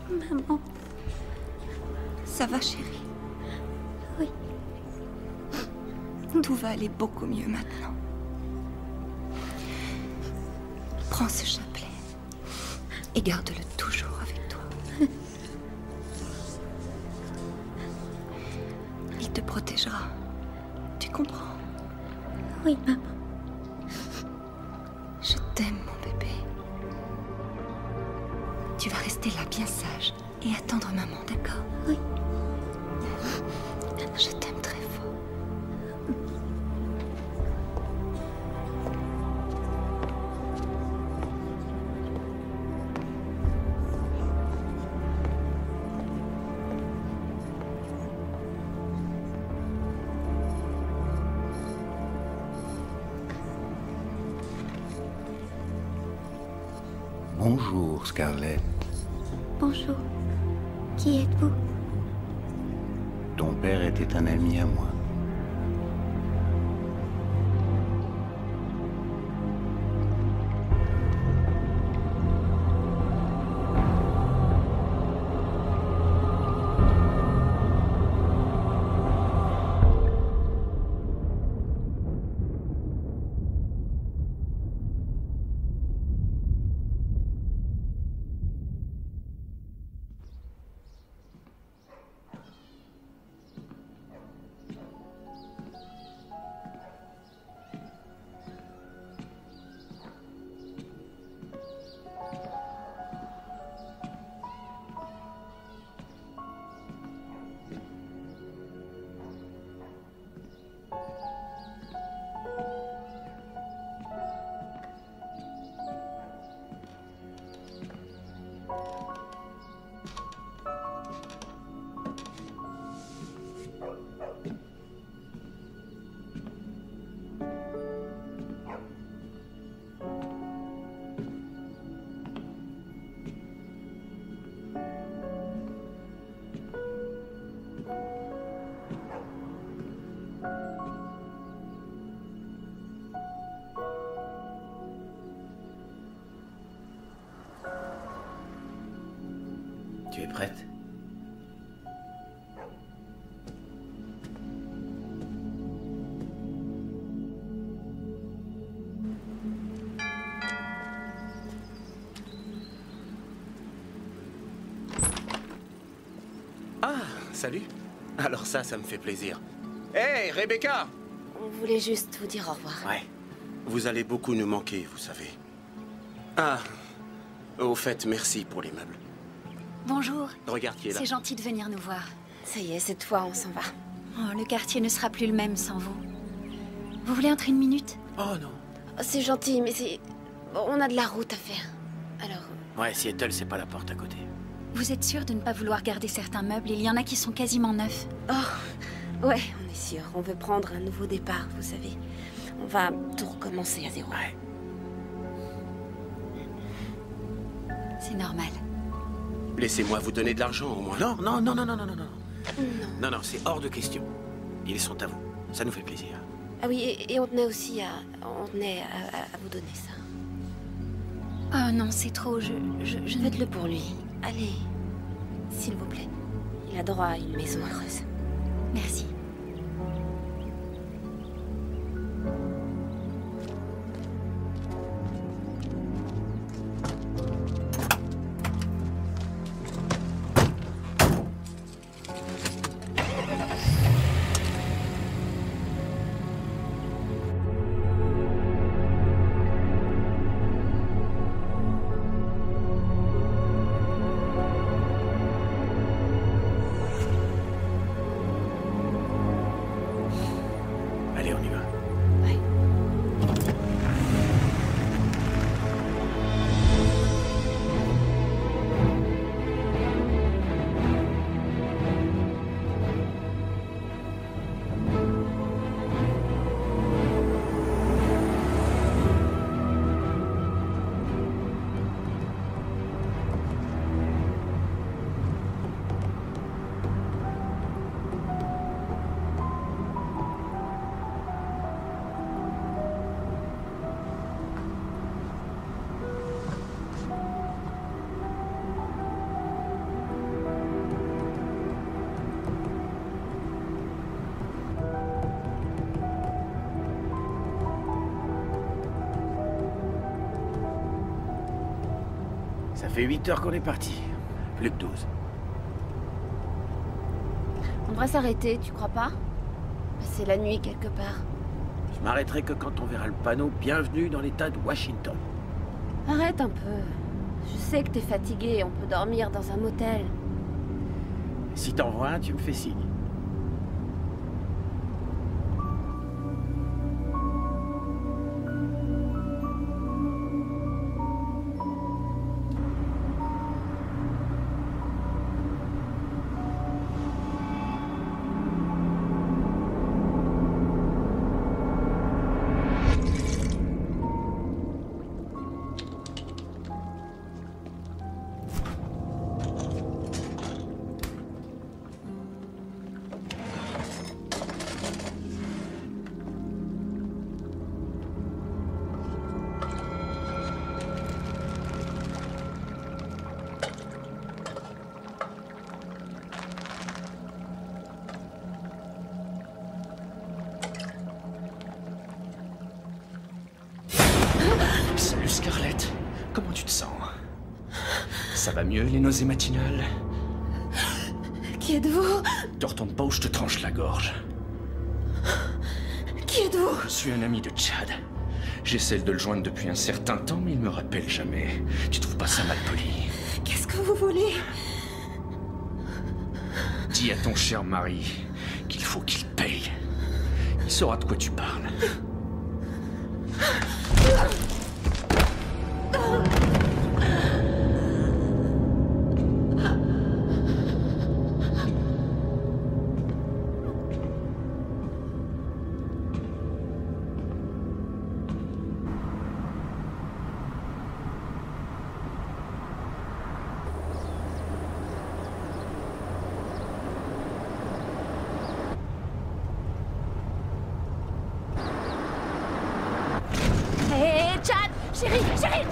Maman. Ça va, chérie? Oui. Tout va aller beaucoup mieux maintenant. Prends ce chapelet et garde-le toujours avec toi. Il te protégera. Tu comprends? Oui, maman. Je t'aime, mon bébé. Tu vas rester là, bien sage, et attendre maman, d'accord? Oui. Je t'aime très fort. Bonjour, Scarlett. Bonjour. Qui êtes-vous? Ton père était un ami à moi. Tu es prête? Ah, salut. Alors ça me fait plaisir. Hey, Rebecca! On voulait juste vous dire au revoir. Ouais. Vous allez beaucoup nous manquer, vous savez. Ah, au fait, merci pour les meubles. Bonjour. Regarde qui est là. C'est gentil de venir nous voir. Ça y est, cette fois, on s'en va. Oh, le quartier ne sera plus le même sans vous. Vous voulez entrer une minute? Oh non. Oh, c'est gentil, mais c'est... On a de la route à faire. Alors... Ouais, Seattle, c'est pas la porte à côté. Vous êtes sûr de ne pas vouloir garder certains meubles? Il y en a qui sont quasiment neufs. Oh, ouais, on est sûr. On veut prendre un nouveau départ, vous savez. On va tout recommencer à zéro. Ouais. C'est normal. Laissez-moi vous donner de l'argent, au moins. Non, non, non, non, non, non, non, non. Non. Non, non, c'est hors de question. Ils sont à vous. Ça nous fait plaisir. Ah oui, et on tenait aussi à... On tenait à vous donner ça. Oh non, c'est trop, je ne... Faites-le pour lui. Allez. S'il vous plaît. Il a droit à une maison heureuse. Merci. Allez, on y va. Ouais. fait 8 heures qu'on est parti. Plus que 12. On devrait s'arrêter, tu crois pas? Passer la nuit quelque part. Je m'arrêterai que quand on verra le panneau « Bienvenue dans l'État de Washington ». Arrête un peu. Je sais que t'es fatigué, on peut dormir dans un motel. Si t'en vois un, tu me fais signe. Salut Scarlett, comment tu te sens? Ça va mieux les nausées matinales? Qui êtes-vous? Te retourne pas ou je te tranche la gorge. Qui êtes-vous? Je suis un ami de Chad. J'essaie de le joindre depuis un certain temps, mais il me rappelle jamais. Tu trouves pas ça mal poli? Qu'est-ce que vous voulez? Dis à ton cher mari qu'il faut qu'il paye. Il saura de quoi tu parles. Hé, Chad! Chérie, Chad!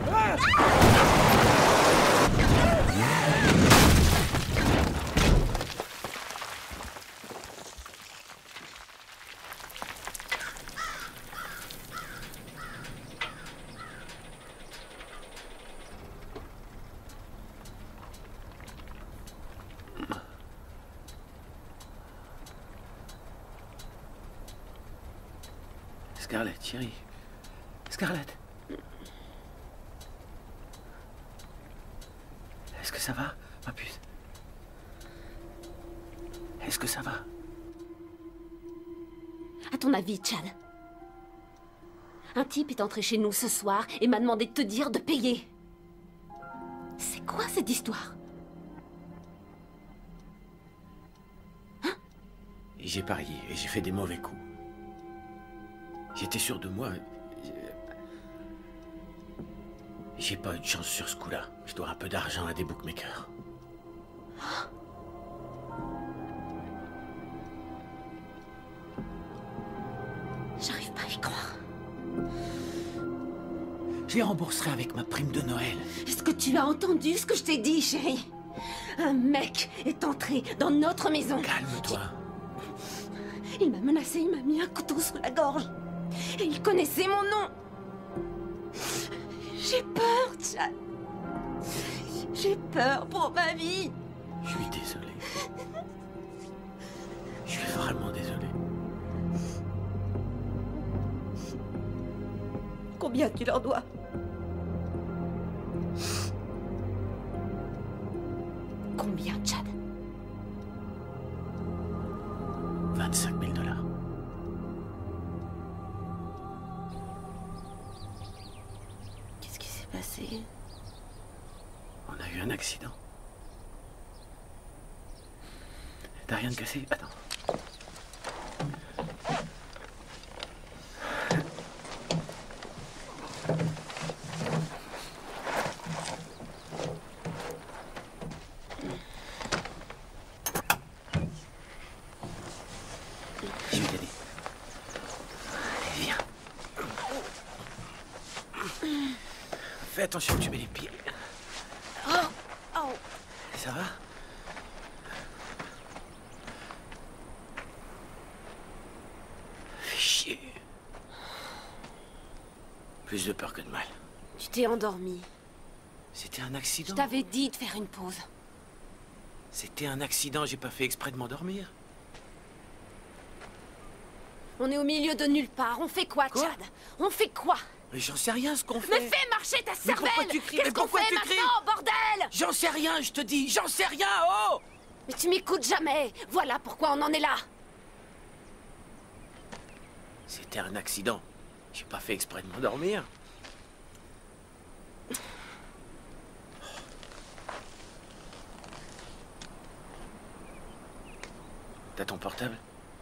Scarlett, chérie. Scarlett. Est-ce que ça va, ma puce? Est-ce que ça va? À ton avis, Chad? Un type est entré chez nous ce soir et m'a demandé de te dire de payer. C'est quoi cette histoire? J'ai parié et j'ai fait des mauvais coups. J'étais sûr de moi. J'ai pas eu de chance sur ce coup-là. Je dois un peu d'argent à des bookmakers. J'arrive pas à y croire. Je les rembourserai avec ma prime de Noël. Est-ce que tu as entendu ce que je t'ai dit, chérie? Un mec est entré dans notre maison. Calme-toi. Il m'a menacé, il m'a mis un couteau sous la gorge. Et il connaissait mon nom. J'ai peur, Chad. J'ai peur pour ma vie. Je suis désolé. Je suis vraiment désolé. Combien tu leur dois? Combien, Chad? 25 000 $. Qu'est-ce qui s'est passé? On a eu un accident. T'as rien de cassé? Attends. Je vais t'aider. Allez, viens. Fais attention où tu mets les pieds. Ça va? Fais chier. Plus de peur que de mal. Tu t'es endormi. C'était un Je accident. t'avais dit de faire une pause. C'était un accident, j'ai pas fait exprès de m'endormir. On est au milieu de nulle part. On fait quoi, Quoi? Chad? On fait quoi? Mais j'en sais rien ce qu'on fait. Mais fais marcher ta Mais pourquoi cervelle! tu cries? Qu'est-ce Mais qu'on pourquoi fait tu cries? maintenant, bordel? J'en sais rien, je te dis, j'en sais rien, oh! Mais tu m'écoutes jamais. Voilà pourquoi on en est là. C'était un accident. J'ai pas fait exprès de m'endormir. T'as ton portable?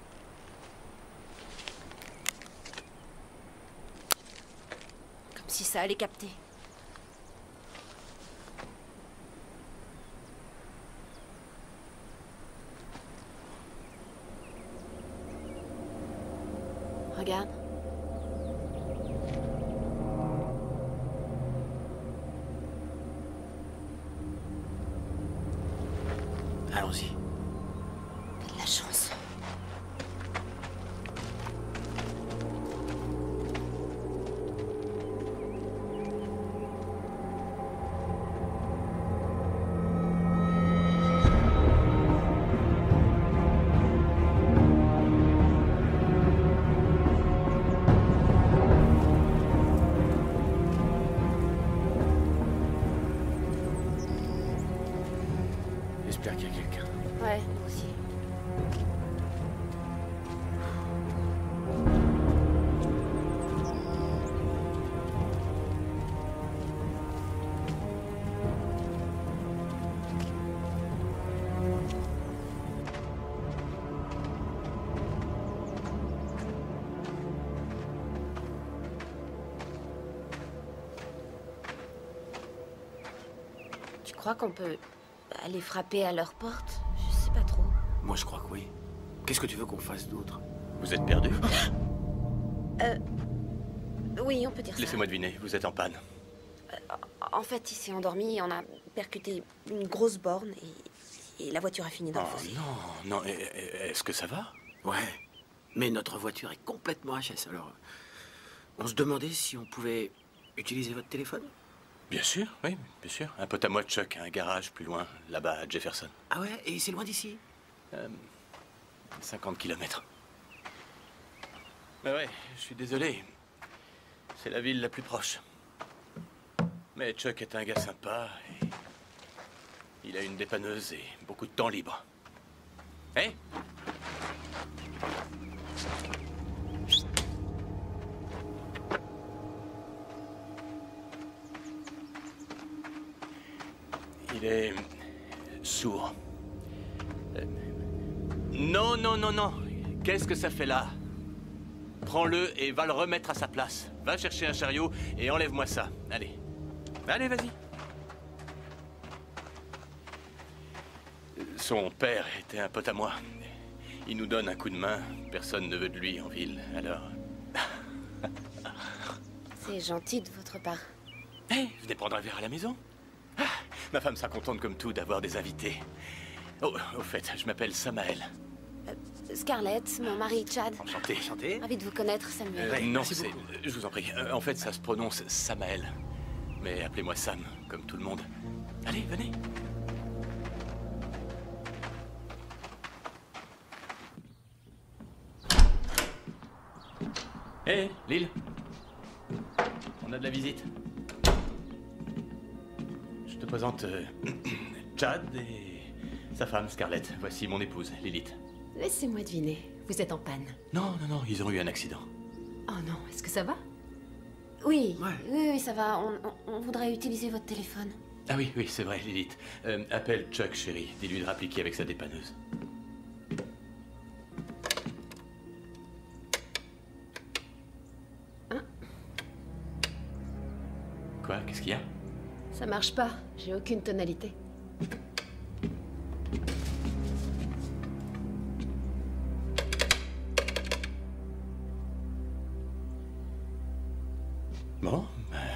Comme si ça allait capter. Regarde. Allons-y. T'as de la chance. J'espère qu'il y a quelqu'un. Ouais, moi aussi. Tu crois qu'on peut aller frapper à leur porte? Je sais pas trop. Moi, je crois que oui. Qu'est-ce que tu veux qu'on fasse d'autre? Vous êtes perdu? Oui, on peut dire ça. Laissez-moi deviner, vous êtes en panne. En fait, il s'est endormi et on a percuté une grosse borne et la voiture a fini dans le Oh fossé. non, non, est-ce que ça va? Ouais. Mais notre voiture est complètement HS, alors... On se demandait si on pouvait utiliser votre téléphone? Bien sûr, oui, bien sûr. Un pote à moi, Chuck, a un garage plus loin, là-bas, à Jefferson. Ah ouais? Et c'est loin d'ici? 50 km. Mais ouais, je suis désolé. C'est la ville la plus proche. Mais Chuck est un gars sympa et... il a une dépanneuse et beaucoup de temps libre. Hé? Il est... sourd. Non, non, non, non. Qu'est-ce que ça fait là? Prends-le et va le remettre à sa place. Va chercher un chariot et enlève-moi ça. Allez. Allez, vas-y. Son père était un pote à moi. Il nous donne un coup de main. Personne ne veut de lui en ville, alors... C'est gentil de votre part. Hé, venez prendre un verre à la maison. Ah, ma femme sera contente comme tout d'avoir des invités. Oh, au fait, je m'appelle Samael. Scarlett, mon mari Chad. Enchanté. Enchanté. Ravi de vous connaître, Samuel. Non, merci c'est... beaucoup. Je vous en prie. En fait, ça se prononce Samael. Mais appelez-moi Sam, comme tout le monde. Allez, venez. Hé, Lille. On a de la visite. Je te présente Chad et sa femme Scarlett. Voici mon épouse, Lilith. Laissez-moi deviner. Vous êtes en panne. Non, non, non, ils ont eu un accident. Oh non, est-ce que ça va? Oui, Ouais. oui, ça va. On voudrait utiliser votre téléphone. Ah oui, oui, c'est vrai, Lilith. Appelle Chuck, chérie. Dis-lui de rappliquer avec sa dépanneuse. Quoi? Qu'est-ce qu'il y a? Ça marche pas. J'ai aucune tonalité. Bon,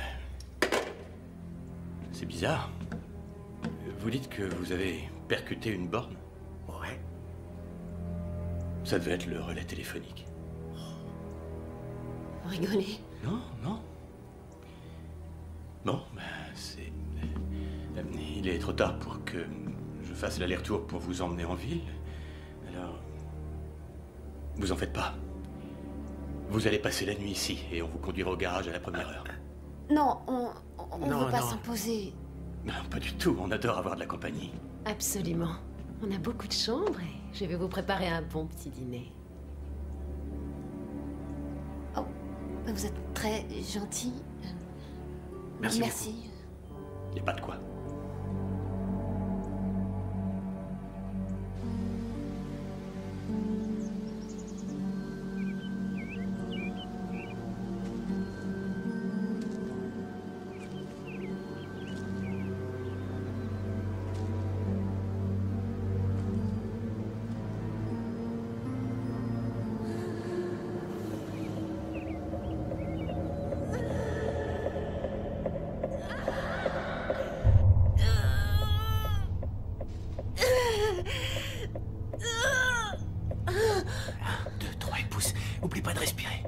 c'est bizarre. Vous dites que vous avez percuté une borne? Ouais. Ça devait être le relais téléphonique. Vous rigolez? Non, non. Bon, c'est... Il est trop tard pour que je fasse l'aller-retour pour vous emmener en ville. Alors, vous en faites pas. Vous allez passer la nuit ici et on vous conduira au garage à la première heure. Non, on ne veut pas s'imposer. Non, pas du tout. On adore avoir de la compagnie. Absolument. On a beaucoup de chambres et je vais vous préparer un bon petit dîner. Oh, vous êtes très gentil. Merci. Merci. Il n'y a pas de quoi. N'oublie pas de respirer.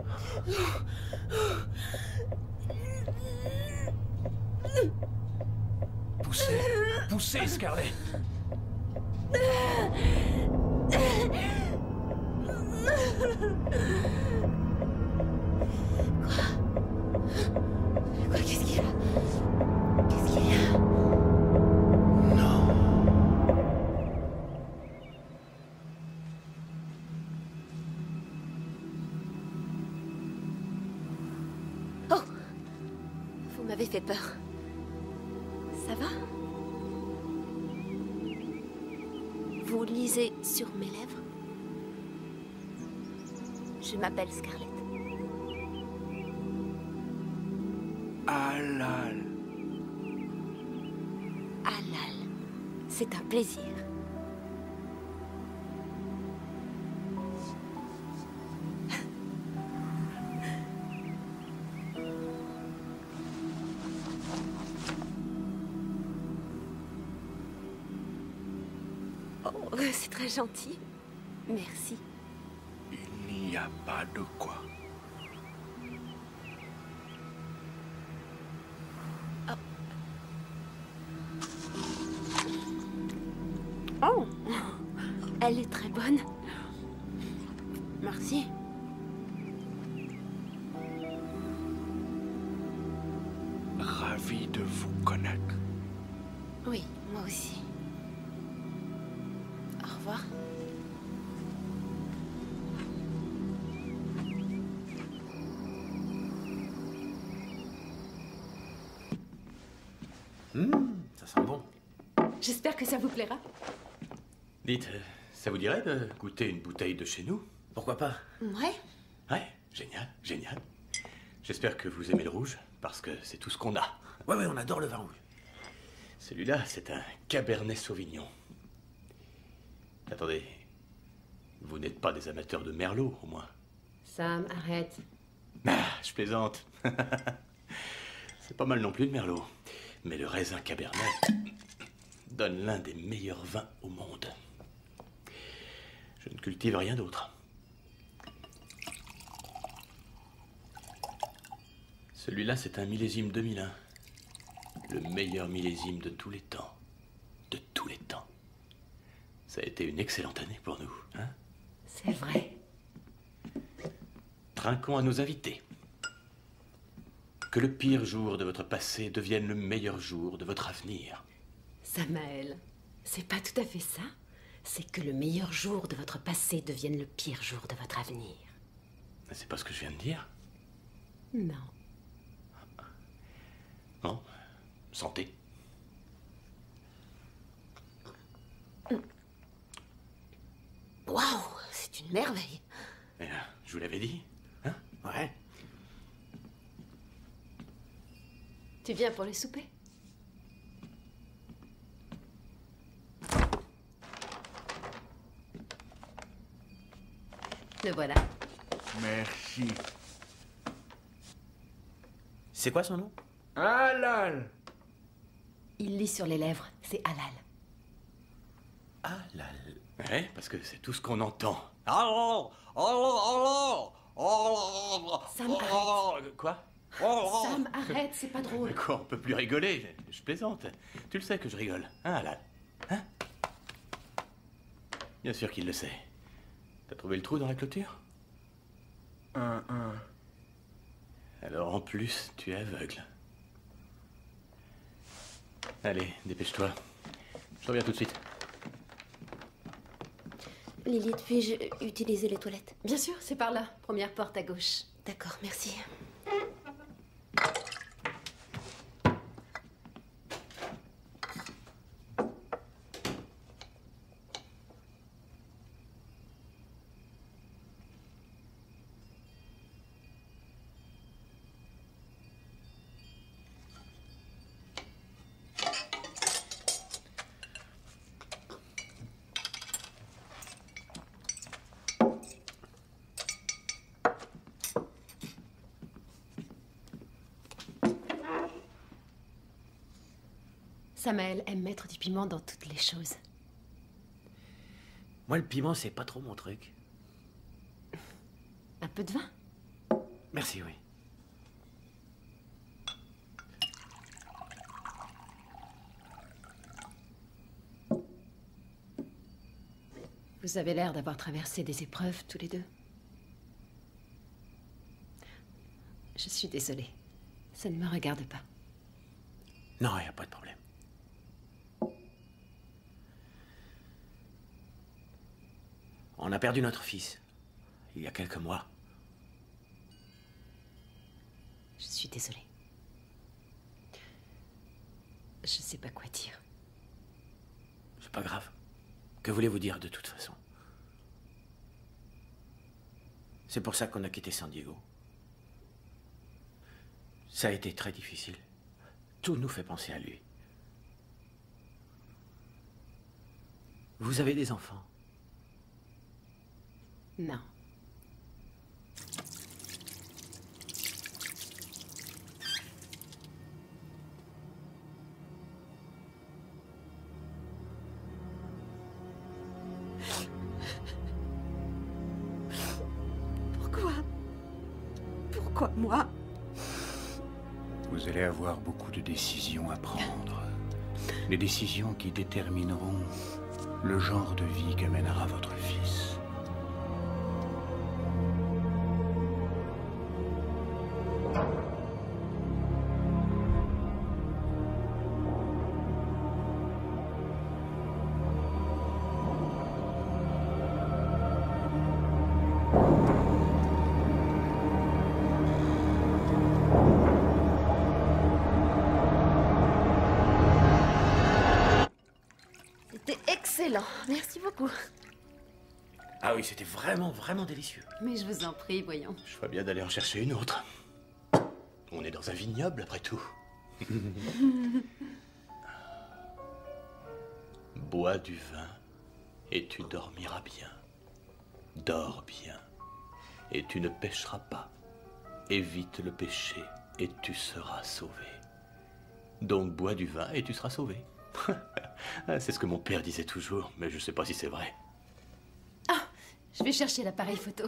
Poussez, poussez, Scarlett. Quoi, qu'est-ce qu'il y a? Qu'est-ce qu'il y a? Vous m'avez fait peur. Ça va? Vous lisez sur mes lèvres? Je m'appelle Scarlett. Halal. Halal. C'est un plaisir. Oh, c'est très gentil. Merci. Il n'y a pas de quoi. Oh, elle est très bonne. Merci. Ravi de vous connaître. Oui, moi aussi. Au revoir. Ça sent bon. J'espère que ça vous plaira. Dites, ça vous dirait de goûter une bouteille de chez nous? Pourquoi pas? Ouais. Ouais, génial, génial. J'espère que vous aimez le rouge, parce que c'est tout ce qu'on a. Ouais, on adore le vin rouge. Celui-là, c'est un Cabernet Sauvignon. Attendez, vous n'êtes pas des amateurs de Merlot, au moins? Sam, arrête. Ah, je plaisante. C'est pas mal non plus le Merlot. Mais le raisin Cabernet donne l'un des meilleurs vins au monde. Je ne cultive rien d'autre. Celui-là, c'est un millésime 2001. Le meilleur millésime de tous les temps. De tous les temps. Ça a été une excellente année pour nous, hein? C'est vrai. Trinquons à nos invités. Que le pire jour de votre passé devienne le meilleur jour de votre avenir. Samael, c'est pas tout à fait ça. C'est que le meilleur jour de votre passé devienne le pire jour de votre avenir. C'est pas ce que je viens de dire? Non. Non? Santé. Waouh, c'est une merveille. Je vous l'avais dit, hein? Ouais. Tu viens pour le souper? Le voilà. Merci. C'est quoi son nom? Halal. Il lit sur les lèvres, c'est halal. Halal. Ouais, parce que c'est tout ce qu'on entend. Sam, arrête. Quoi? Sam, arrête, c'est pas drôle. Mais quoi, on peut plus rigoler. Je plaisante. Tu le sais que je rigole, hein, Alan? Hein? Bien sûr qu'il le sait. T'as trouvé le trou dans la clôture? Alors en plus, tu es aveugle. Allez, dépêche-toi. Je reviens tout de suite. Lilith, puis-je utiliser les toilettes? Bien sûr, c'est par là. Première porte à gauche. D'accord, merci. Samael aime mettre du piment dans toutes les choses. Moi, le piment, c'est pas trop mon truc. Un peu de vin? Merci, oui. Vous avez l'air d'avoir traversé des épreuves tous les deux. Je suis désolée. Ça ne me regarde pas. Non, il n'y a pas de problème. On a perdu notre fils, il y a quelques mois. Je suis désolée. Je sais pas quoi dire. C'est pas grave. Que voulez-vous dire de toute façon? C'est pour ça qu'on a quitté San Diego. Ça a été très difficile. Tout nous fait penser à lui. Vous avez des enfants? Non. Pourquoi moi? Vous allez avoir beaucoup de décisions à prendre. Les décisions qui détermineront le genre de vie que mènera votre fils. Excellent, merci beaucoup. Ah oui, c'était vraiment, vraiment délicieux. Mais je vous en prie, voyons. Je ferais bien d'aller en chercher une autre. On est dans un vignoble, après tout. Bois du vin et tu dormiras bien. Dors bien et tu ne pécheras pas. Évite le péché et tu seras sauvé. Donc bois du vin et tu seras sauvé. C'est ce que mon père disait toujours, mais je sais pas si c'est vrai. Ah, je vais chercher l'appareil photo.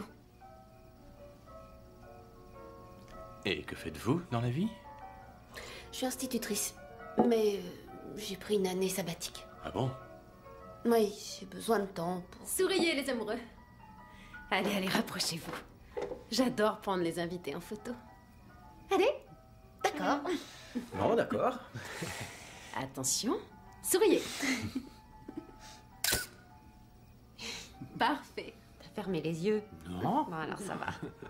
Et que faites-vous dans la vie? Je suis institutrice, mais j'ai pris une année sabbatique. Ah bon? Oui, j'ai besoin de temps pour... Souriez, les amoureux. Allez, allez, rapprochez-vous. J'adore prendre les invités en photo. Allez. D'accord. Bon, d'accord. Attention, souriez. Parfait. T'as fermé les yeux? Non. Bon, alors ça va.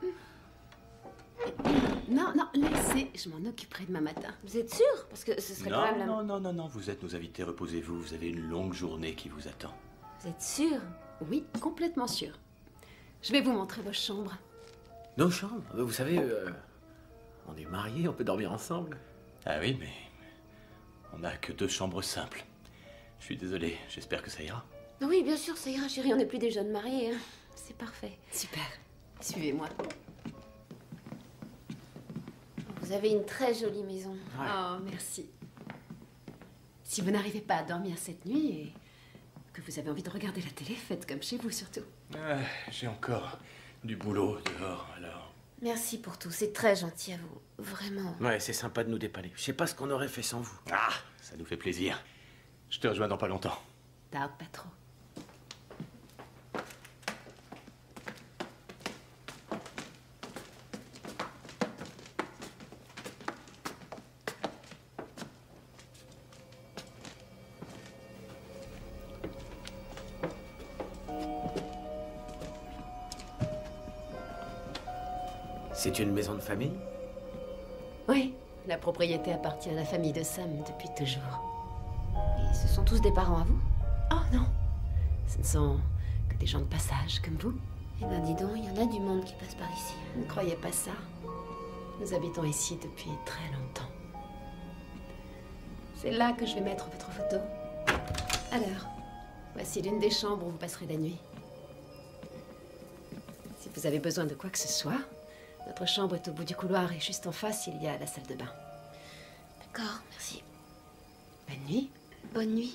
Non, non, laissez, je m'en occuperai demain matin. Vous êtes sûr? Parce que ce serait quand même la... Non, vous êtes nos invités, reposez-vous, vous avez une longue journée qui vous attend. Vous êtes sûr? Oui, complètement sûr. Je vais vous montrer vos chambres. Nos chambres? Vous savez, on est mariés, on peut dormir ensemble. Ah oui, mais on n'a que 2 chambres simples. Je suis désolé, j'espère que ça ira. Oui, bien sûr, ça ira, chérie, on n'est plus des jeunes mariés. Hein. C'est parfait. Super. Suivez-moi. Vous avez une très jolie maison. Ouais. Oh, merci. Si vous n'arrivez pas à dormir cette nuit et que vous avez envie de regarder la télé, faites comme chez vous surtout. J'ai encore du boulot dehors, alors... Merci pour tout, c'est très gentil à vous. Vraiment. Ouais, c'est sympa de nous dépanner. Je sais pas ce qu'on aurait fait sans vous. Ah, ça nous fait plaisir. Je te rejoins dans pas longtemps. Tarde pas trop. C'est une maison de famille? Oui, la propriété appartient à la famille de Sam depuis toujours. Et ce sont tous des parents à vous? Oh non, ce ne sont que des gens de passage comme vous. Eh ben dis donc, il y en a du monde qui passe par ici. Ne croyez pas ça. Nous habitons ici depuis très longtemps. C'est là que je vais mettre votre photo. Alors, voici l'une des chambres où vous passerez la nuit. Si vous avez besoin de quoi que ce soit, notre chambre est au bout du couloir et juste en face, il y a la salle de bain. D'accord, merci. Bonne nuit. Bonne nuit.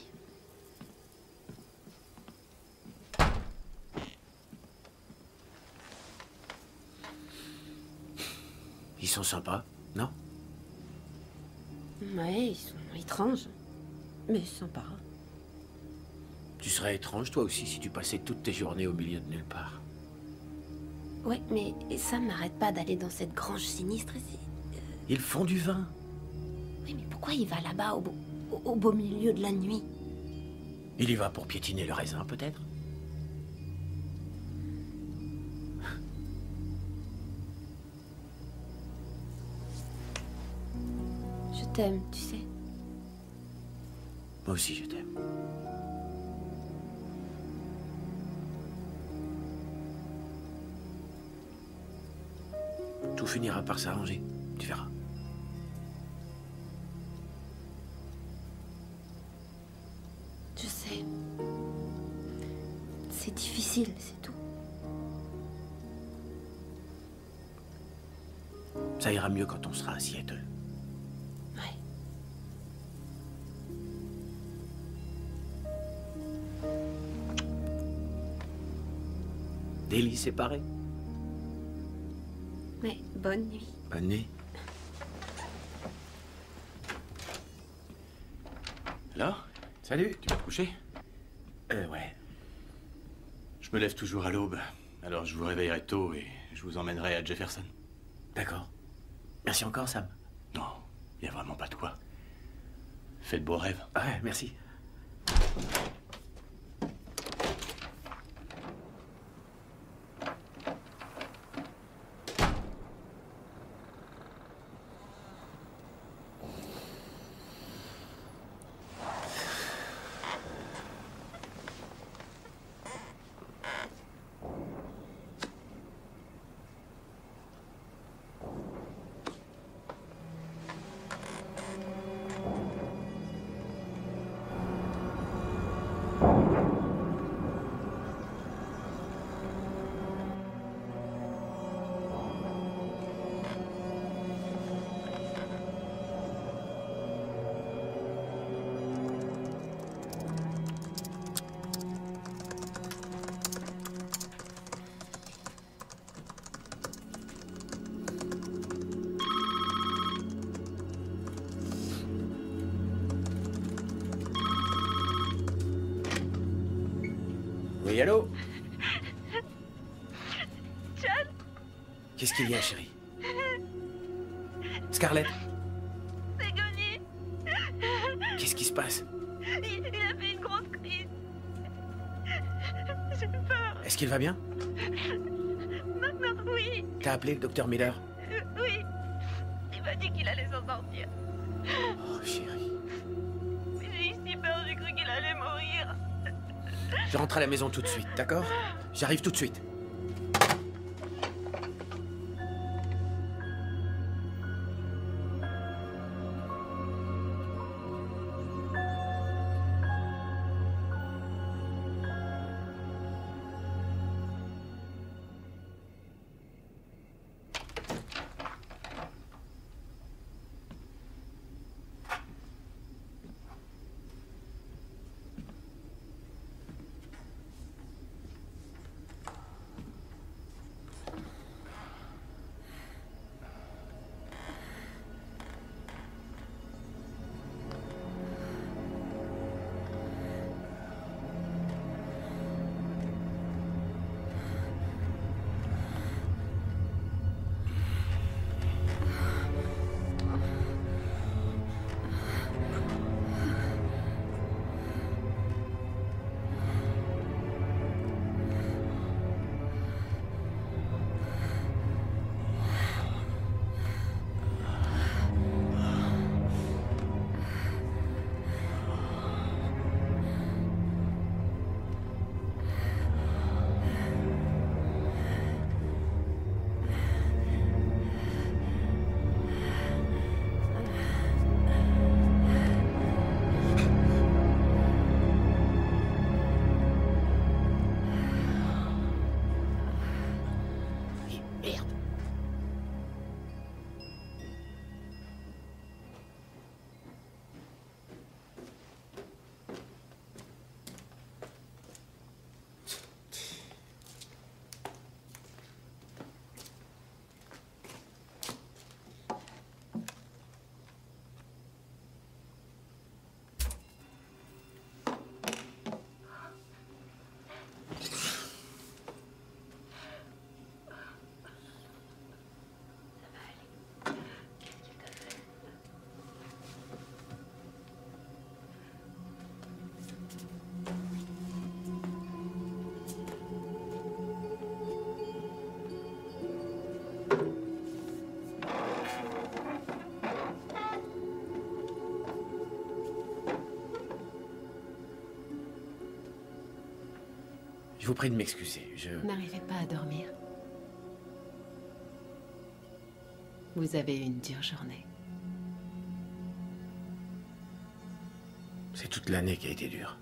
Ils sont sympas, non? Ouais, ils sont étranges. Mais sympas. Tu serais étrange, toi aussi, si tu passais toutes tes journées au milieu de nulle part. Ouais, mais Sam n'arrête pas d'aller dans cette grange sinistre ici. Ils font du vin. Oui, mais pourquoi il va là-bas au beau milieu de la nuit? Il y va pour piétiner le raisin, peut-être? Je t'aime, tu sais. Moi aussi, je t'aime. Tout finira par s'arranger, tu verras. Je sais. C'est difficile, c'est tout. Ça ira mieux quand on sera à Seattle. Ouais. Des lits séparés. Ouais, bonne nuit. Bonne nuit. Alors? Salut. Tu vas te coucher? Ouais. Je me lève toujours à l'aube. Alors je vous réveillerai tôt et je vous emmènerai à Jefferson. D'accord. Merci encore, Sam. Non, il n'y a vraiment pas de quoi. Fais de beaux rêves. Ouais, merci. Oui, allô? John? Qu'est-ce qu'il y a, chérie? Scarlett? C'est Gunny. Qu'est-ce qui se passe? Il a fait une grosse crise. J'ai peur. Est-ce qu'il va bien? Maintenant, oui. T'as appelé le docteur Miller? Oui. Il m'a dit qu'il allait s'en sortir. Oh, chérie. Mais j'ai eu si peur, j'ai cru qu'il allait mourir. Je rentre à la maison tout de suite, d'accord? J'arrive tout de suite. vous prie de m'excuser, Vous n'arrivez pas à dormir. Vous avez eu une dure journée. C'est toute l'année qui a été dure.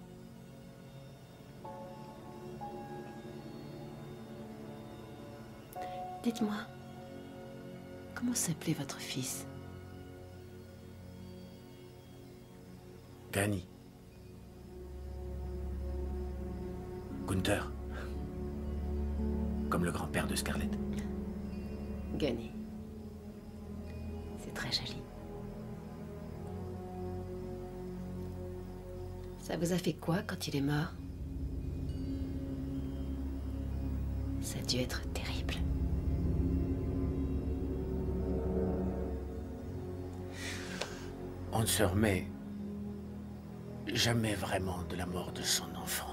Dites-moi, comment s'appelait votre fils? Gani. Gunther. Comme le grand-père de Scarlett. Gani. C'est très joli. Ça vous a fait quoi quand il est mort? Ça a dû être terrible. On ne se remet jamais vraiment de la mort de son enfant.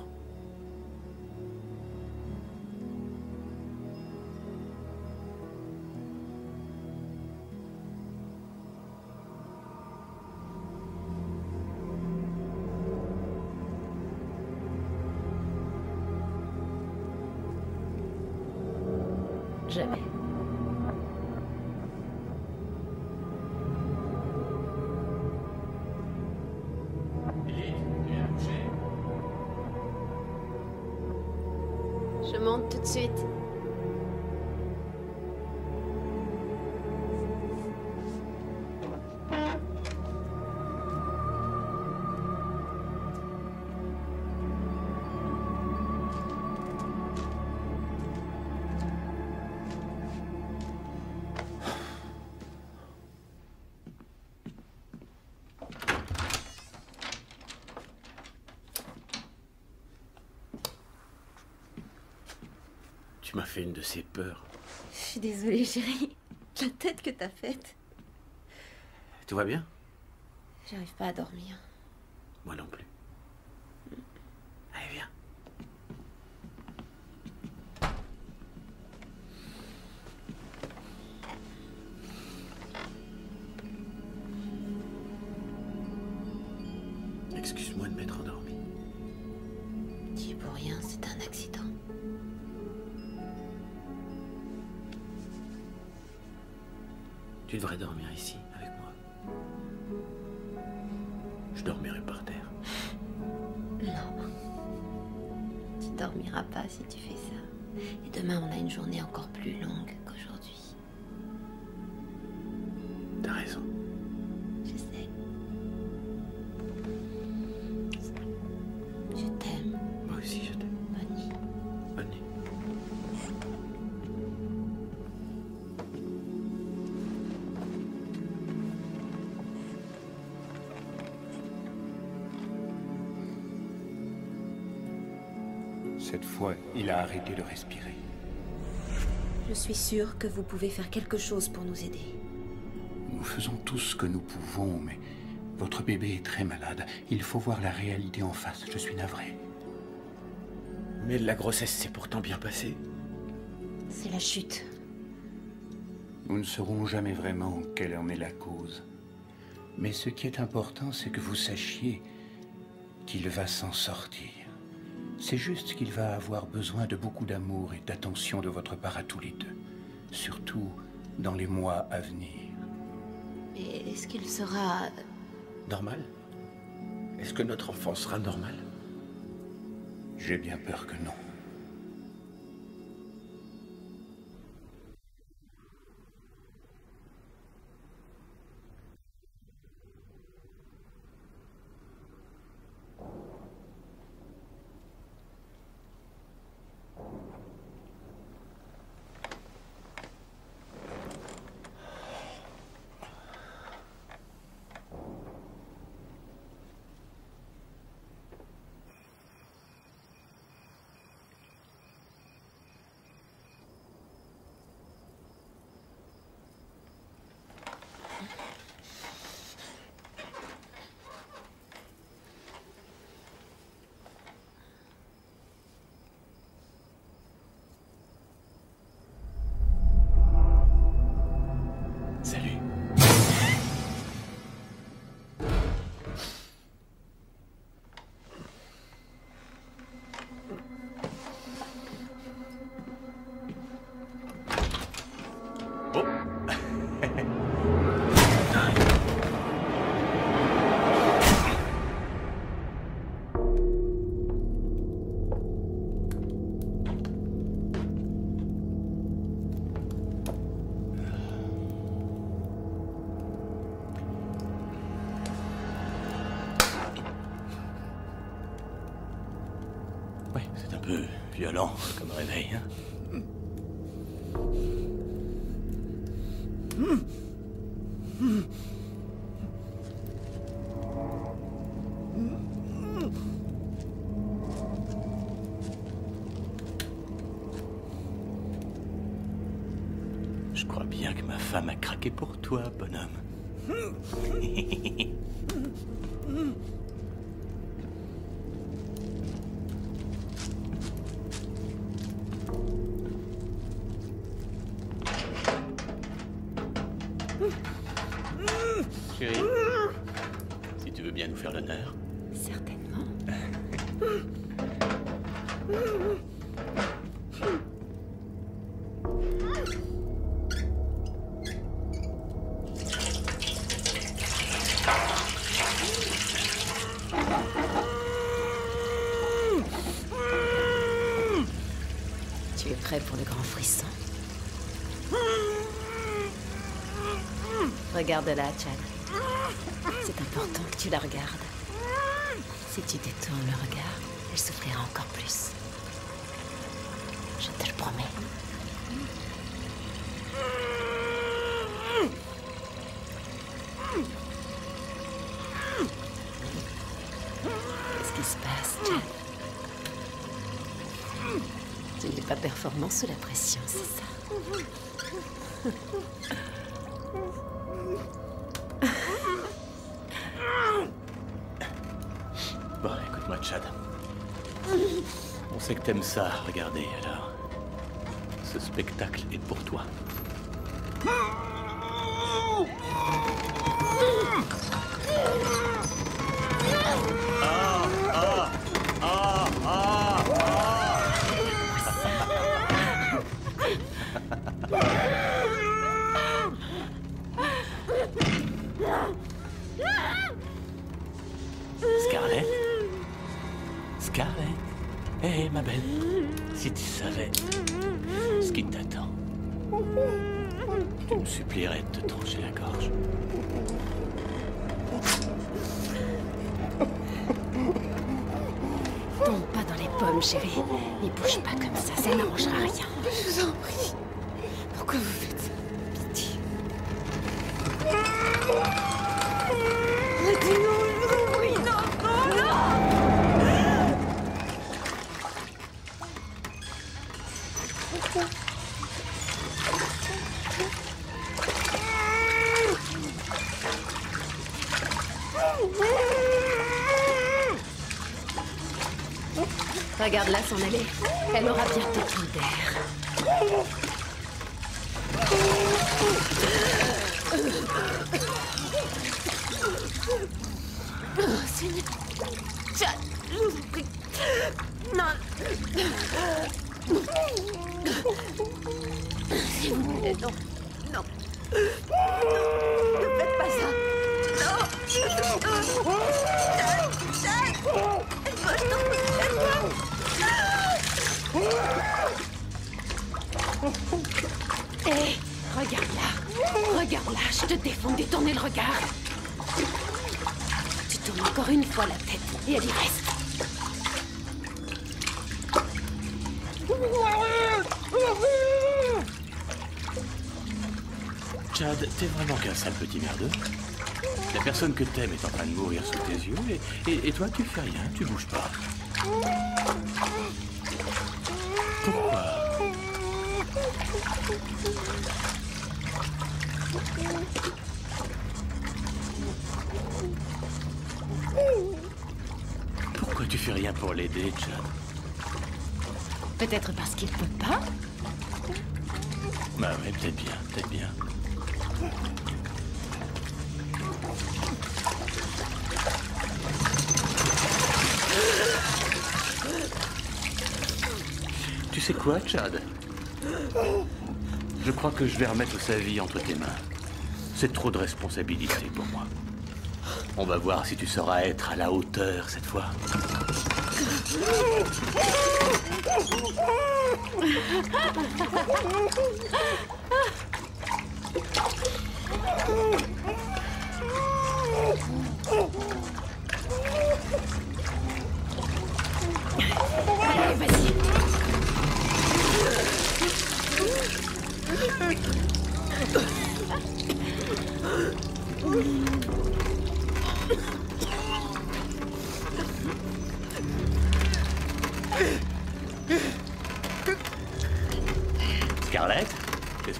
Jamais. Je monte tout de suite. Tu m'as fait une de ces peurs. Je suis désolée, chérie. La tête que t'as faite. Tout va bien? J'arrive pas à dormir. Moi non plus. Allez, viens. Excuse-moi de m'être endormi. Tu es pour rien, c'est un accident. Tu devrais dormir ici, avec moi. Je dormirai par terre. Non. Tu dormiras pas si tu fais ça. Et demain, on a une journée encore plus longue qu'aujourd'hui. T'as raison. Je sais. Je t'aime. Moi aussi, je t'aime. Bonne nuit. Bonne nuit. Cette fois, il a arrêté de respirer. Je suis sûre que vous pouvez faire quelque chose pour nous aider. Nous faisons tout ce que nous pouvons, mais votre bébé est très malade. Il faut voir la réalité en face. Je suis navré. Mais la grossesse s'est pourtant bien passée. C'est la chute. Nous ne saurons jamais vraiment quelle en est la cause. Mais ce qui est important, c'est que vous sachiez qu'il va s'en sortir. C'est juste qu'il va avoir besoin de beaucoup d'amour et d'attention de votre part à tous les deux. Surtout dans les mois à venir. Et est-ce qu'il sera... Normal? Est-ce que notre enfant sera normal? J'ai bien peur que non. Ouais, c'est un peu violent comme réveil, hein. Je crois bien que ma femme a craqué pour toi, bonhomme. Chérie, si tu veux bien nous faire l'honneur. Certainement. Tu es prêt pour le grand frisson? Regarde-la, Chad. C'est important que tu la regardes. Si tu détournes le regard, elle souffrira encore plus. Je te le promets. Qu'est-ce qui se passe, Chad? Tu n'es pas performant sous la pression, c'est ça? Bon, écoute-moi, Chad. On sait que t'aimes ça, regardez, alors. Ce spectacle est pour toi. Scarlett? Scarlett? Hé, ma belle, si tu savais ce qui t'attend, tu me supplierais de te trancher la gorge. Tombe pas dans les pommes, chérie. Ne bouge pas comme ça n'arrangera rien. Je vous en prie. Pourquoi vous faites ça? Pitié. Arrêtez-nous, je vous en prie. Non, non, non. Regarde-la s'en aller. Elle aura bientôt plus d'air. Oh, Seigneur. Chad, je vous en prie. Non. S'il vous plaît, non. Non. Ne faites pas ça. Non. Chad. Hé, regarde-la. Regarde-la, je te défends de détourner le regard. Tu tournes encore une fois la tête et elle y reste. Chad, t'es vraiment qu'un sale petit merdeux. La personne que t'aimes est en train de mourir sous tes yeux et toi tu fais rien, tu bouges pas. Pourquoi? Pourquoi tu fais rien pour l'aider, Chad? Peut-être parce qu'il peut pas. Bah ouais, peut-être bien, peut-être bien. Tu sais quoi, Chad? Je crois que je vais remettre sa vie entre tes mains. C'est trop de responsabilité pour moi. On va voir si tu sauras être à la hauteur cette fois.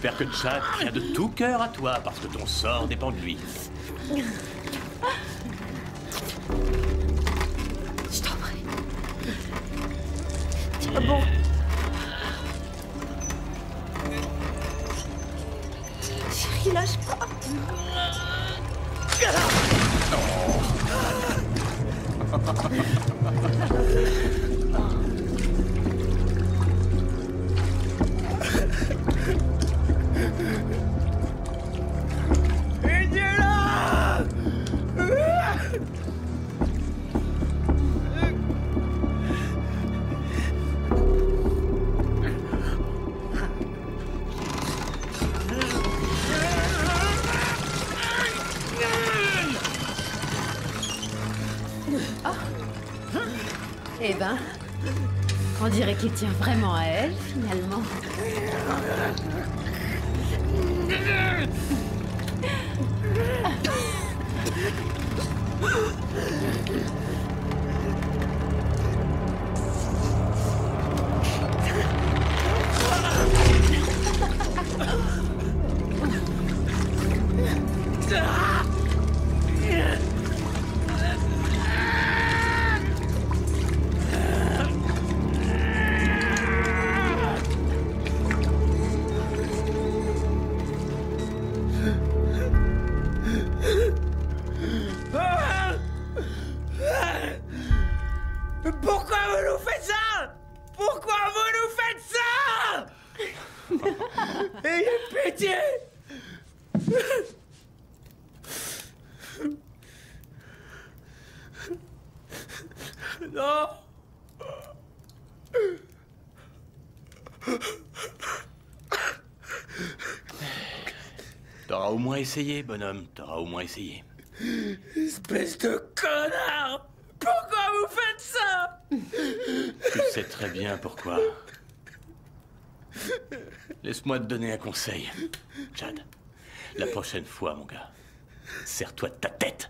J'espère que Chad tient de tout cœur à toi parce que ton sort dépend de lui. Je t'en prie. Tiens bon. Chérie, lâche pas. Eh ben, on dirait qu'il tient vraiment à elle, finalement. Pourquoi vous nous faites ça? Pourquoi vous nous faites ça? Ayez pitié! Non! T'auras au moins essayé, bonhomme. T'auras au moins essayé. Espèce de connard! Pourquoi vous faites ça? Tu sais très bien pourquoi. Laisse-moi te donner un conseil. Chad, la prochaine fois, mon gars, serre-toi de ta tête.